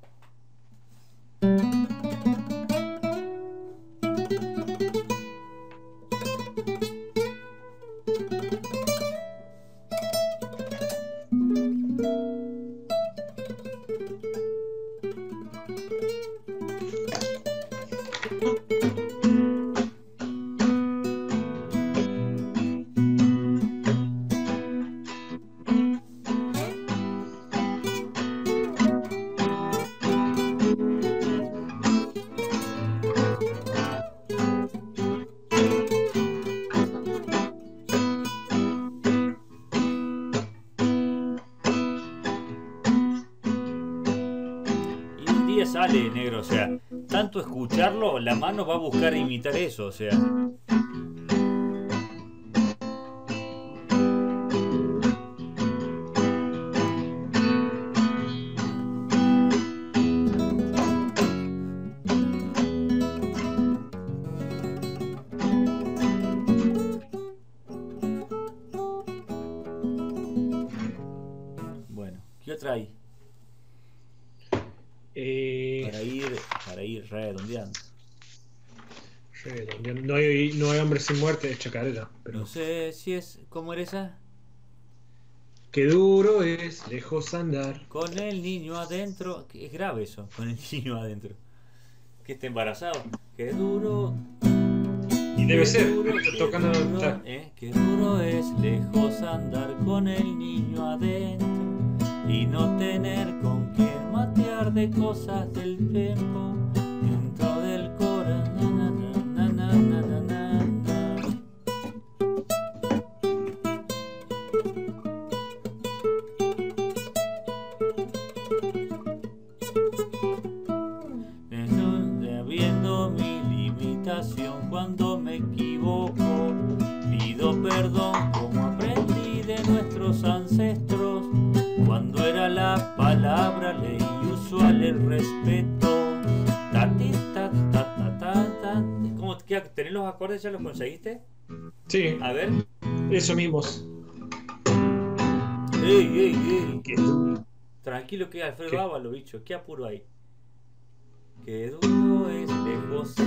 [SPEAKER 1] Sale, negro, o sea, tanto escucharlo, la mano va a buscar imitar eso, o sea. Bueno, ¿qué otra hay?
[SPEAKER 2] Eh,
[SPEAKER 1] Para ir, para ir redondeando.
[SPEAKER 2] redondeando. No hay, no hay hombre sin muerte de Chacarera. Pero
[SPEAKER 1] No sé si es. ¿Cómo era esa?
[SPEAKER 2] qué duro es lejos andar.
[SPEAKER 1] Con el niño adentro. Es grave eso, con el niño adentro. Que esté embarazado. Qué duro.
[SPEAKER 2] Y debe
[SPEAKER 1] qué
[SPEAKER 2] ser.
[SPEAKER 1] duro,
[SPEAKER 2] Está
[SPEAKER 1] qué
[SPEAKER 2] tocando.
[SPEAKER 1] duro,
[SPEAKER 2] está-
[SPEAKER 1] eh, qué duro es lejos andar con el niño adentro. Y no tener con quien matear de cosas del tiempo dentro del corazón. Na, na, na, na, na, na, na. Viendo mi limitación cuando me equivoco, pido perdón como aprendí de nuestros ancestros. Cuando era la palabra ley usual el respeto. Ta, ti, ta, ta, ta, ta, ta. ¿Cómo qué, tenés los acordes? ¿Ya los conseguiste?
[SPEAKER 2] Sí,
[SPEAKER 1] A ver.
[SPEAKER 2] eso mismos.
[SPEAKER 1] ¡Ey, ey, ey!
[SPEAKER 2] Qué duro.
[SPEAKER 1] Tranquilo que Alfredo
[SPEAKER 2] ¿Qué?
[SPEAKER 1] Ábalo, bicho. ¿Qué apuro hay? Qué duro es lejos.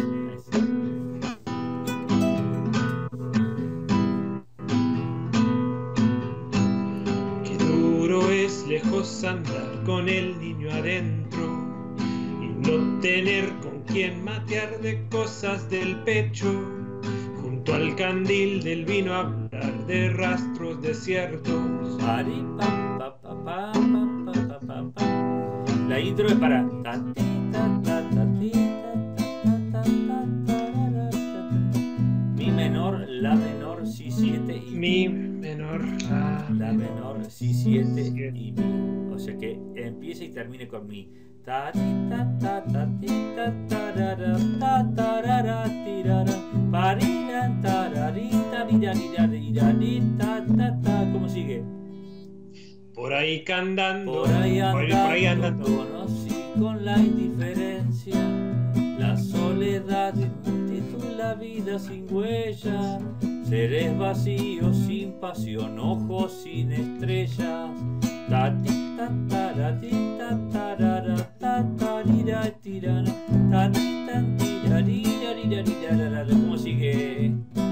[SPEAKER 2] Qué duro es lejos andar con el niño adentro y no tener con quien matear de cosas del pecho. Junto al candil del vino hablar de rastros desiertos.
[SPEAKER 1] Pari, pa, pa, pa, pa, pa, pa, pa, pa. La intro es para ta, ti, ta, ta, ta, ti, ta, ta, ta, ta, tarara, ta, ta. Mi menor, la menor, si siete y
[SPEAKER 2] Mi menor, la,
[SPEAKER 1] la menor, si siete y mi. O sea que empiece y termine con mi. Ta, ti, ta, ta, ta, ti, ta, tarara, ta, tarara, tirara. Parira, tararita, rira, rira, rira, rita, ta, ta. ¿Cómo sigue?
[SPEAKER 2] por ahí candando,
[SPEAKER 1] Por ahí
[SPEAKER 2] por ahí- por ahí
[SPEAKER 1] andando,
[SPEAKER 2] andando.
[SPEAKER 1] conocí con la indiferencia, la soledad de multitud, la vida sin huella, seres vacíos sin pasión, ojos sin estrellas. Ta ti ta tara ti ta tarara ta tarira tirana ta ti ta tirarira rira rira rara. ¿Cómo sigue?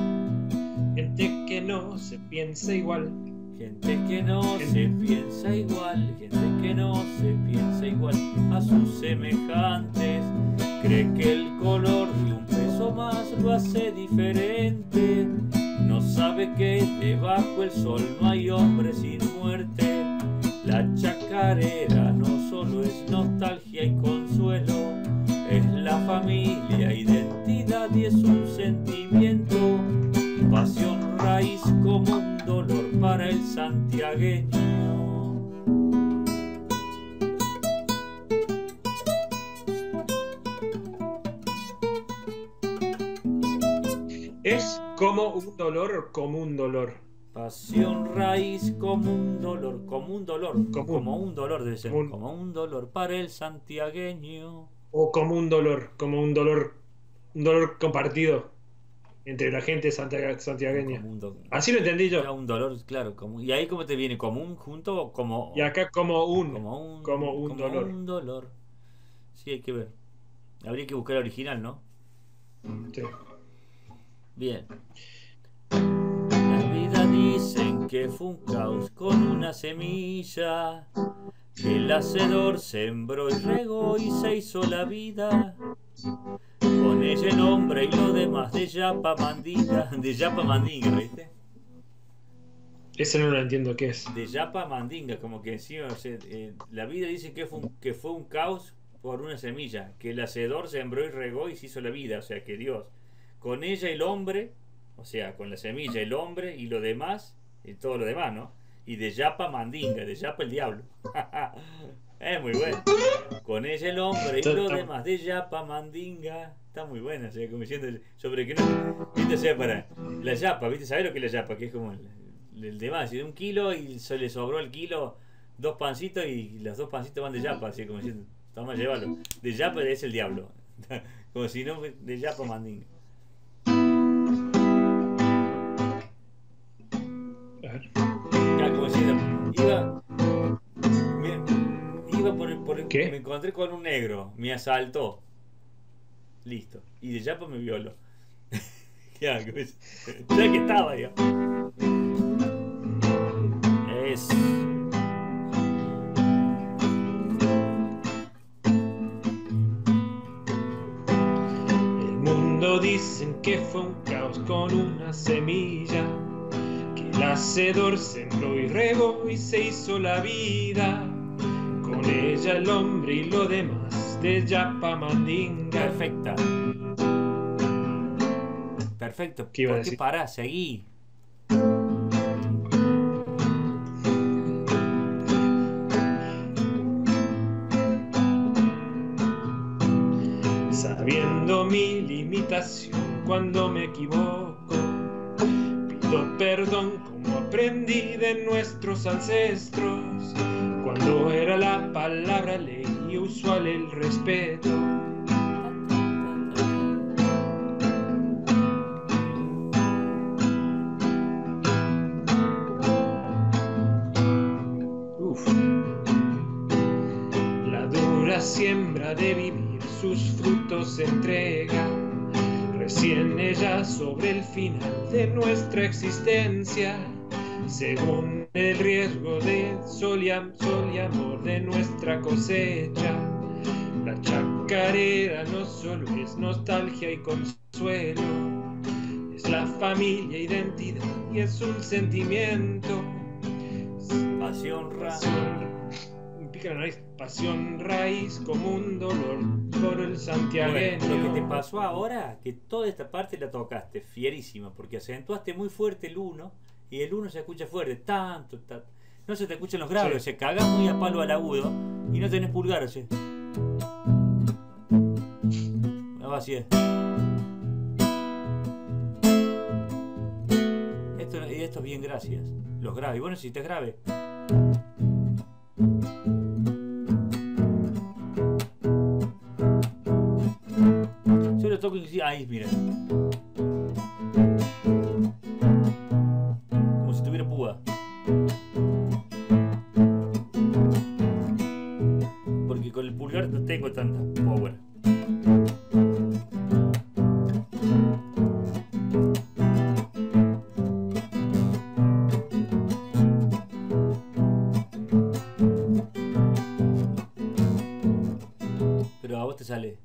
[SPEAKER 2] Gente que no se piensa igual.
[SPEAKER 1] Gente que no se piensa igual, gente que no se piensa igual a sus semejantes, cree que el color de un peso más lo hace diferente, no sabe que debajo el sol no hay hombre sin muerte. La chacarera no solo es nostalgia y consuelo, es la familia, identidad y es un sentimiento, pasión raíz como un dolor para el santiagueño.
[SPEAKER 2] Es como un dolor, como un dolor.
[SPEAKER 1] Pasión raíz como un dolor, como un dolor,
[SPEAKER 2] Como-
[SPEAKER 1] como un dolor debe ser,
[SPEAKER 2] un-
[SPEAKER 1] como un dolor para el santiagueño.
[SPEAKER 2] O como un dolor, como un dolor, un dolor compartido entre la gente santia- santiagueña.
[SPEAKER 1] Como un do-
[SPEAKER 2] Así lo entendí
[SPEAKER 1] Era
[SPEAKER 2] yo.
[SPEAKER 1] un dolor, claro, como, y ahí cómo te viene, común junto o como,
[SPEAKER 2] Y acá como un,
[SPEAKER 1] como un,
[SPEAKER 2] como un
[SPEAKER 1] como
[SPEAKER 2] dolor.
[SPEAKER 1] un dolor. Sí, hay que ver. Habría que buscar el original, ¿no?
[SPEAKER 2] Sí.
[SPEAKER 1] Bien. La vida dicen que fue un caos con una semilla que el hacedor sembró y regó y se hizo la vida. Con ella el hombre y lo demás de Yapa Mandinga. De Yapa Mandinga, ¿viste?
[SPEAKER 2] Ese no lo entiendo qué es.
[SPEAKER 1] De Yapa Mandinga, como que encima, o sea, eh, la vida dice que fue, un, que fue un caos por una semilla, que el hacedor sembró y regó y se hizo la vida, o sea, que Dios, con ella el hombre, o sea, con la semilla el hombre y lo demás, y todo lo demás, ¿no? Y de Yapa Mandinga, de Yapa el diablo. Es muy bueno. Con ella el hombre y
[SPEAKER 2] Está-
[SPEAKER 1] lo
[SPEAKER 2] está-
[SPEAKER 1] demás de Yapa Mandinga. Está muy buena, o sea, como diciendo sobre que no, viste, o sea, para la yapa, viste, ¿sabés lo que es la yapa? Que es como el, el demás, si de un kilo y se le sobró el kilo dos pancitos y los dos pancitos van de yapa, así como diciendo, toma, llévalo. De yapa es el diablo. Como si no, de Yapa Mandinga.
[SPEAKER 2] A ver.
[SPEAKER 1] Ya, como diciendo, iba. Me, iba por el, por el-
[SPEAKER 2] ¿Qué?
[SPEAKER 1] me encontré con un negro, me asaltó. Listo. Y de Yapa me violó. Ya, como es- ya que estaba, ya. Es.
[SPEAKER 2] El mundo dicen que fue un caos con una semilla que el hacedor sembró y regó y se hizo la vida. Con ella el hombre y lo demás de Yapa Mandinga.
[SPEAKER 1] Perfecta. Perfecto.
[SPEAKER 2] ¿Qué iba a
[SPEAKER 1] ¿Por qué
[SPEAKER 2] decir?
[SPEAKER 1] parás? Seguí.
[SPEAKER 2] Sabiendo mi limitación cuando me equivoco, pido perdón como aprendí de nuestros ancestros, cuando era la palabra ley y usual el respeto. Uf. La dura siembra de vivir sus frutos entrega, recién ella sobre el final de nuestra existencia, según el riesgo de sol y, am- sol y amor de nuestra cosecha. La chacarera no solo es nostalgia y consuelo, es la familia, identidad y es un sentimiento.
[SPEAKER 1] Pasión, ra.
[SPEAKER 2] Pasión, pica la nariz, pasión raíz como un dolor por el santiagueño.
[SPEAKER 1] Bueno, lo que te pasó ahora, que toda esta parte la tocaste fierísima, porque acentuaste muy fuerte el uno y el uno se escucha fuerte, tanto, tanto. No se te escuchan los graves,
[SPEAKER 2] Sí.
[SPEAKER 1] se cagás muy a palo al agudo y no tenés pulgar, o sea. No, así es. Esto, y esto es bien, gracias. Los graves. Y bueno, si te grave. Yo lo toco y digo, ahí, mira. Como si tuviera púa. Porque con el pulgar no tengo tanta power. Pero a vos te sale.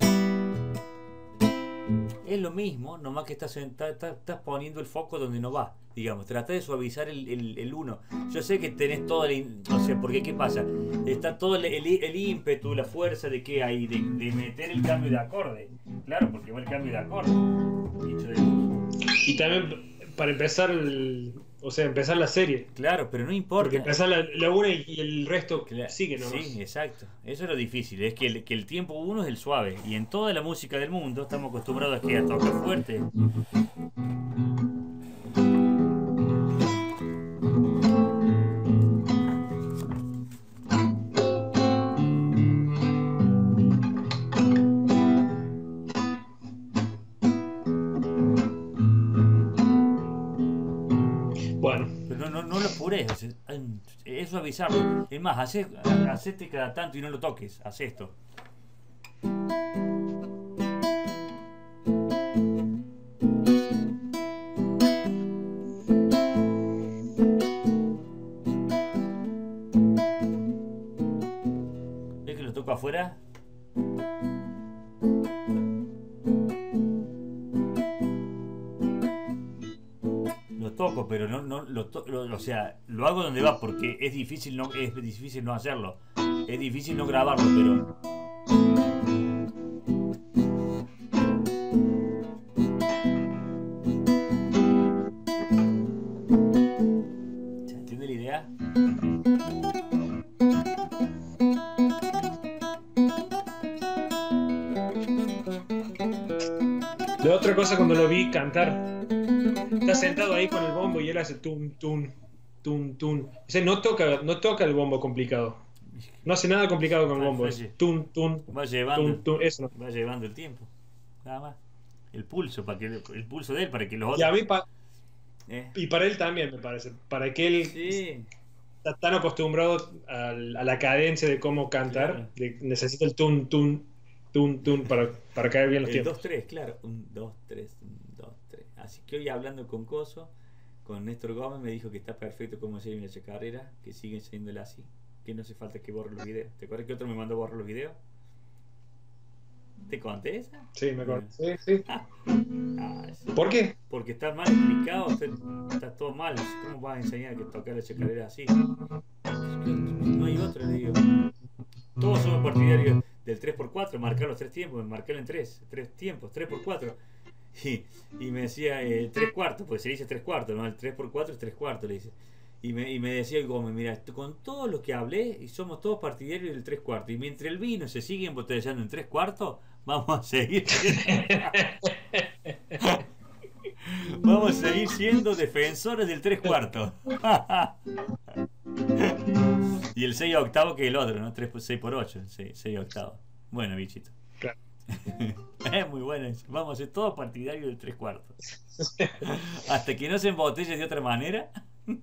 [SPEAKER 1] Es lo mismo, nomás que estás, en- estás, estás- estás poniendo el foco donde no va. Digamos, trata de suavizar el, el, el uno. Yo sé que tenés todo el. in- O sea, porque ¿qué pasa? Está todo el, el, el ímpetu, la fuerza de que hay, de, de meter el cambio de acorde. Claro, porque va el cambio de acorde. Dicho de luz.
[SPEAKER 2] Y también para empezar, el- o sea, empezar la serie.
[SPEAKER 1] Claro, pero no importa.
[SPEAKER 2] Porque empezar la, la una y, y el resto
[SPEAKER 1] Cla-
[SPEAKER 2] sigue nomás.
[SPEAKER 1] Sí, exacto. Eso es lo difícil, es que el, que el tiempo uno es el suave. Y en toda la música del mundo estamos acostumbrados a que a tocar fuerte. no, no lo apures, o sea, es suavizarlo. Es más, hace, hacete cada tanto y no lo toques, haz esto. ¿Ves que lo toco afuera? Toco, pero no, no lo, to lo, o sea, lo hago donde va porque es difícil no es difícil no hacerlo, es difícil no grabarlo, pero ¿se entiende la idea?
[SPEAKER 2] La otra cosa cuando lo vi cantar, está sentado ahí con el bombo y él hace tun, tun, tun, tun. O sea, no toca, no toca el bombo complicado. No hace nada complicado con el bombo. Es tun, tun,
[SPEAKER 1] va llevando,
[SPEAKER 2] tun, tun, eso no.
[SPEAKER 1] Va llevando el tiempo. Nada más. El pulso, para que el pulso de él, para que los otros.
[SPEAKER 2] Y a mí pa
[SPEAKER 1] ¿Eh?
[SPEAKER 2] Y para él también, me parece. Para que él
[SPEAKER 1] sí.
[SPEAKER 2] Está tan acostumbrado a, a la cadencia de cómo cantar, claro. de, necesita el tun, tun, tun, tun para, para caer bien los
[SPEAKER 1] el
[SPEAKER 2] tiempos.
[SPEAKER 1] dos tres, claro. un, dos, tres, un, dos, tres. Así que hoy hablando con Coso, con Néstor Gómez, me dijo que está perfecto como se viene la carrera, que siguen siéndola así, que no hace falta que borre los videos. ¿Te acuerdas que otro me mandó a borrar los videos? ¿Te conté esa?
[SPEAKER 2] Sí, me acuerdo. Sí, sí.
[SPEAKER 1] Ah, sí.
[SPEAKER 2] ¿Por qué?
[SPEAKER 1] Porque está mal explicado, está, está todo mal. ¿Cómo vas a enseñar que tocar la chacarera así? No hay otro, le digo. Todos somos partidarios del tres por cuatro, marcar los tres tiempos, marcar en tres, tres tiempos, tres por cuatro. Y, y me decía eh, tres cuartos, pues se dice tres cuartos, ¿no? El tres por cuatro es tres cuartos, le dice. Y me, y me decía Gómez, mira, con todo lo que hablé, y somos todos partidarios del tres cuartos. Y mientras el vino se sigue embotellando en tres cuartos, vamos a seguir vamos a seguir siendo defensores del tres cuartos. Y el seis octavo que el otro, ¿no? seis por ocho, seis octavos. Bueno, bichito.
[SPEAKER 2] Claro.
[SPEAKER 1] Es muy bueno eso. Vamos a ser todos partidarios del tres cuartos. Hasta que no se embotelle de otra manera.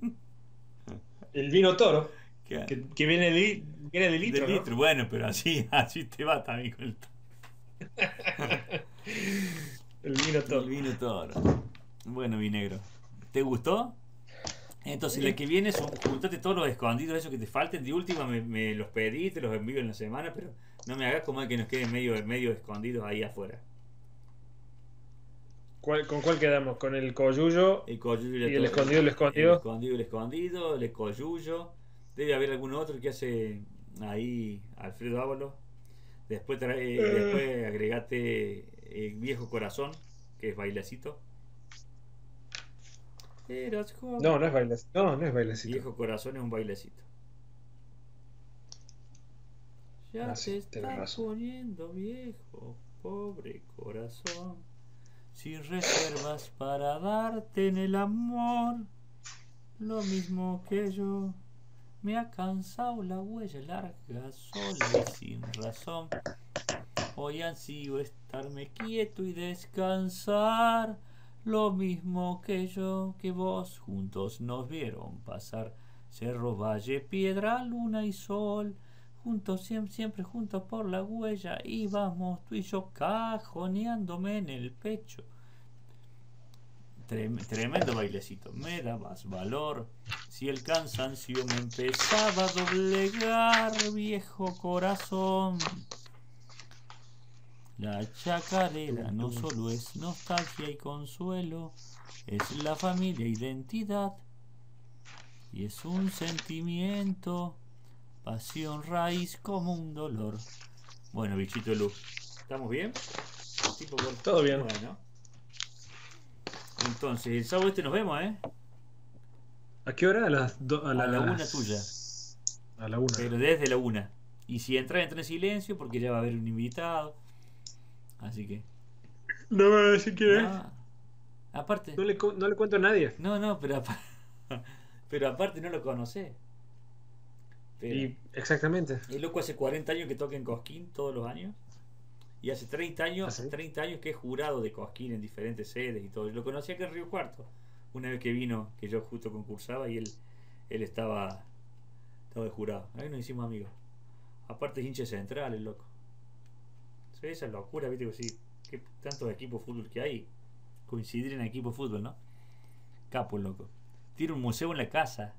[SPEAKER 2] El vino toro,
[SPEAKER 1] que,
[SPEAKER 2] que viene, de, viene de litro,
[SPEAKER 1] de
[SPEAKER 2] ¿no?
[SPEAKER 1] litro. Bueno, pero así, así te va también con el
[SPEAKER 2] el vino toro.
[SPEAKER 1] El vino toro. Bueno, vinegro. ¿Te gustó? Entonces, la que viene son juntate todos los escondidos, esos que te falten. De última me, me los pedí, te los envío en la semana, pero no me hagas como de que nos queden medio, medio escondidos ahí afuera.
[SPEAKER 2] ¿Cuál, ¿Con cuál quedamos? ¿Con el coyuyo?
[SPEAKER 1] El coyuyo
[SPEAKER 2] y el escondido, el escondido.
[SPEAKER 1] El escondido, el escondido, el coyuyo. Debe haber algún otro que hace ahí Alfredo Ábalos. Después, trae, uh. después agregate el viejo corazón, que es bailecito. Eras joven.
[SPEAKER 2] No, no es bailecito. No, no es bailecito.
[SPEAKER 1] Viejo corazón es un bailecito. Ya ah, te sí, estás poniendo viejo, pobre corazón. Sin reservas para darte en el amor. Lo mismo que yo. Me ha cansado la huella larga, sola y sin razón. Hoy ansío estarme quieto y descansar. Lo mismo que yo, que vos, juntos nos vieron pasar. Cerro, valle, piedra, luna y sol. Juntos, siempre, siempre juntos por la huella. Íbamos tú y yo cajoneándome en el pecho. Trem tremendo bailecito. Me dabas valor. Si el cansancio me empezaba a doblegar, viejo corazón. La chacarera no solo es nostalgia y consuelo, es la familia, identidad. Y es un sentimiento, pasión, raíz como un dolor. Bueno, bichito Lu, ¿estamos bien?
[SPEAKER 2] Tipo por... Todo bien.
[SPEAKER 1] Bueno. Entonces, el sábado este nos vemos, ¿eh?
[SPEAKER 2] ¿A qué hora? A las do, a,
[SPEAKER 1] a
[SPEAKER 2] las...
[SPEAKER 1] la una tuya.
[SPEAKER 2] A la una.
[SPEAKER 1] Pero desde la una. Y si entra, entra en silencio porque ya va a haber un invitado. Así que...
[SPEAKER 2] No me va a decir quién es.
[SPEAKER 1] No. Aparte...
[SPEAKER 2] No le, no le cuento a nadie.
[SPEAKER 1] No, no, pero aparte... Pero aparte no lo conocé. Pero...
[SPEAKER 2] Y exactamente.
[SPEAKER 1] El loco hace cuarenta años que toca en Cosquín todos los años. Y hace treinta años,
[SPEAKER 2] ¿Ah, sí?
[SPEAKER 1] treinta años que es jurado de Cosquín en diferentes sedes y todo. Lo conocí acá en Río Cuarto. una vez que vino, que yo justo concursaba y él, él estaba, estaba de jurado. Ahí nos hicimos amigos. Aparte es hincha central, el loco. Sí, esa es locura, viste, que sí, que tantos equipos de fútbol que hay, coincidir en equipo de fútbol, ¿no? Capo el loco. Tiene un museo en la casa.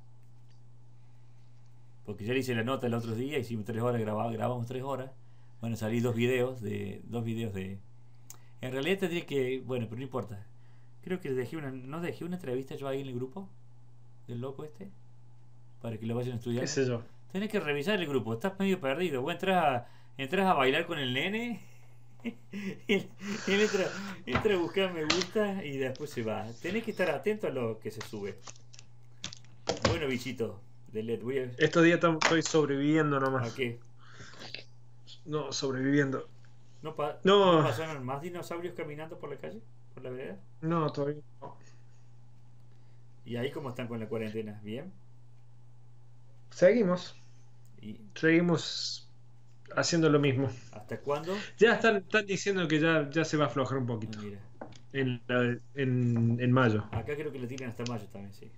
[SPEAKER 1] Porque ya le hice la nota el otro día, hicimos tres horas, grabamos, grabamos tres horas. Bueno, salí dos videos de. Dos videos de. En realidad tendría que. Bueno, pero no importa. Creo que dejé una. ¿No dejé una entrevista yo ahí en el grupo? Del loco este. Para que lo vayan a estudiar.
[SPEAKER 2] ¿Qué sé yo?
[SPEAKER 1] Tenés que revisar el grupo, estás medio perdido. Vos entras a, entras a bailar con el nene. Y él, él entra, entra a buscar me gusta y después se va. Tenés que estar atento a lo que se sube. Bueno, bichito de L E D, voy a.
[SPEAKER 2] Estos días tam- estoy sobreviviendo
[SPEAKER 1] ¿A
[SPEAKER 2] nomás.
[SPEAKER 1] qué?
[SPEAKER 2] No, sobreviviendo.
[SPEAKER 1] ¿No, pa-
[SPEAKER 2] No.
[SPEAKER 1] ¿No pasaron más dinosaurios caminando por la calle? ¿Por la vereda?
[SPEAKER 2] No, todavía no.
[SPEAKER 1] ¿Y ahí cómo están con la cuarentena? ¿Bien?
[SPEAKER 2] Seguimos.
[SPEAKER 1] ¿Y
[SPEAKER 2] Seguimos haciendo lo mismo.
[SPEAKER 1] hasta cuándo?
[SPEAKER 2] Ya están, están diciendo que ya, ya se va a aflojar un
[SPEAKER 1] Ah,
[SPEAKER 2] poquito.
[SPEAKER 1] mira.
[SPEAKER 2] En, la- en, en mayo.
[SPEAKER 1] Acá creo que lo tienen hasta mayo también, sí.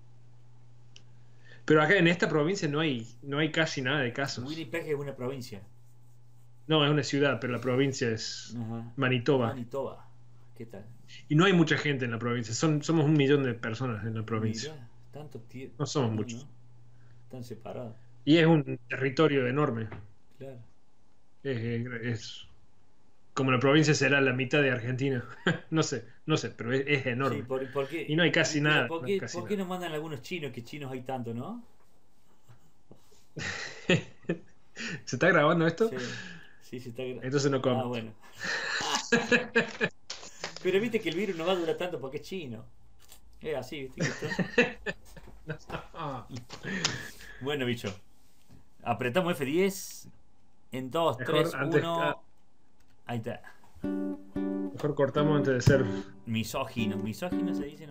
[SPEAKER 2] Pero acá en esta provincia no hay, no hay casi nada de casos.
[SPEAKER 1] Winnipeg es una provincia.
[SPEAKER 2] No, es una ciudad, pero la provincia es
[SPEAKER 1] Ajá.
[SPEAKER 2] Manitoba.
[SPEAKER 1] Manitoba. ¿Qué tal?
[SPEAKER 2] Y no hay mucha gente en la provincia. Son, somos un millón de personas en la provincia.
[SPEAKER 1] Mirá, tanto tiempo.
[SPEAKER 2] No somos muchos.
[SPEAKER 1] Están separados.
[SPEAKER 2] Y es un territorio enorme.
[SPEAKER 1] Claro.
[SPEAKER 2] Es, es- es- como la provincia será la mitad de Argentina. No sé, no sé, pero es, es enorme.
[SPEAKER 1] Sí, por, por qué-
[SPEAKER 2] Y no hay casi
[SPEAKER 1] pero
[SPEAKER 2] nada,
[SPEAKER 1] ¿Por
[SPEAKER 2] no
[SPEAKER 1] qué,
[SPEAKER 2] hay casi
[SPEAKER 1] por qué
[SPEAKER 2] nada.
[SPEAKER 1] no mandan algunos chinos? Que chinos hay tanto, ¿no?
[SPEAKER 2] ¿Se está grabando esto?
[SPEAKER 1] Sí, sí, se está gra-
[SPEAKER 2] Entonces no como.
[SPEAKER 1] Ah, bueno. Pero viste que el virus no va a durar tanto porque es chino. Es así, viste que esto-
[SPEAKER 2] Ah,
[SPEAKER 1] Bueno, bicho. Apretamos F diez. En dos,
[SPEAKER 2] Mejor
[SPEAKER 1] tres,
[SPEAKER 2] antes-
[SPEAKER 1] uno.
[SPEAKER 2] ah.
[SPEAKER 1] Ahí está.
[SPEAKER 2] mejor cortamos antes de ser
[SPEAKER 1] Misógino. Misógino se dice, ¿no?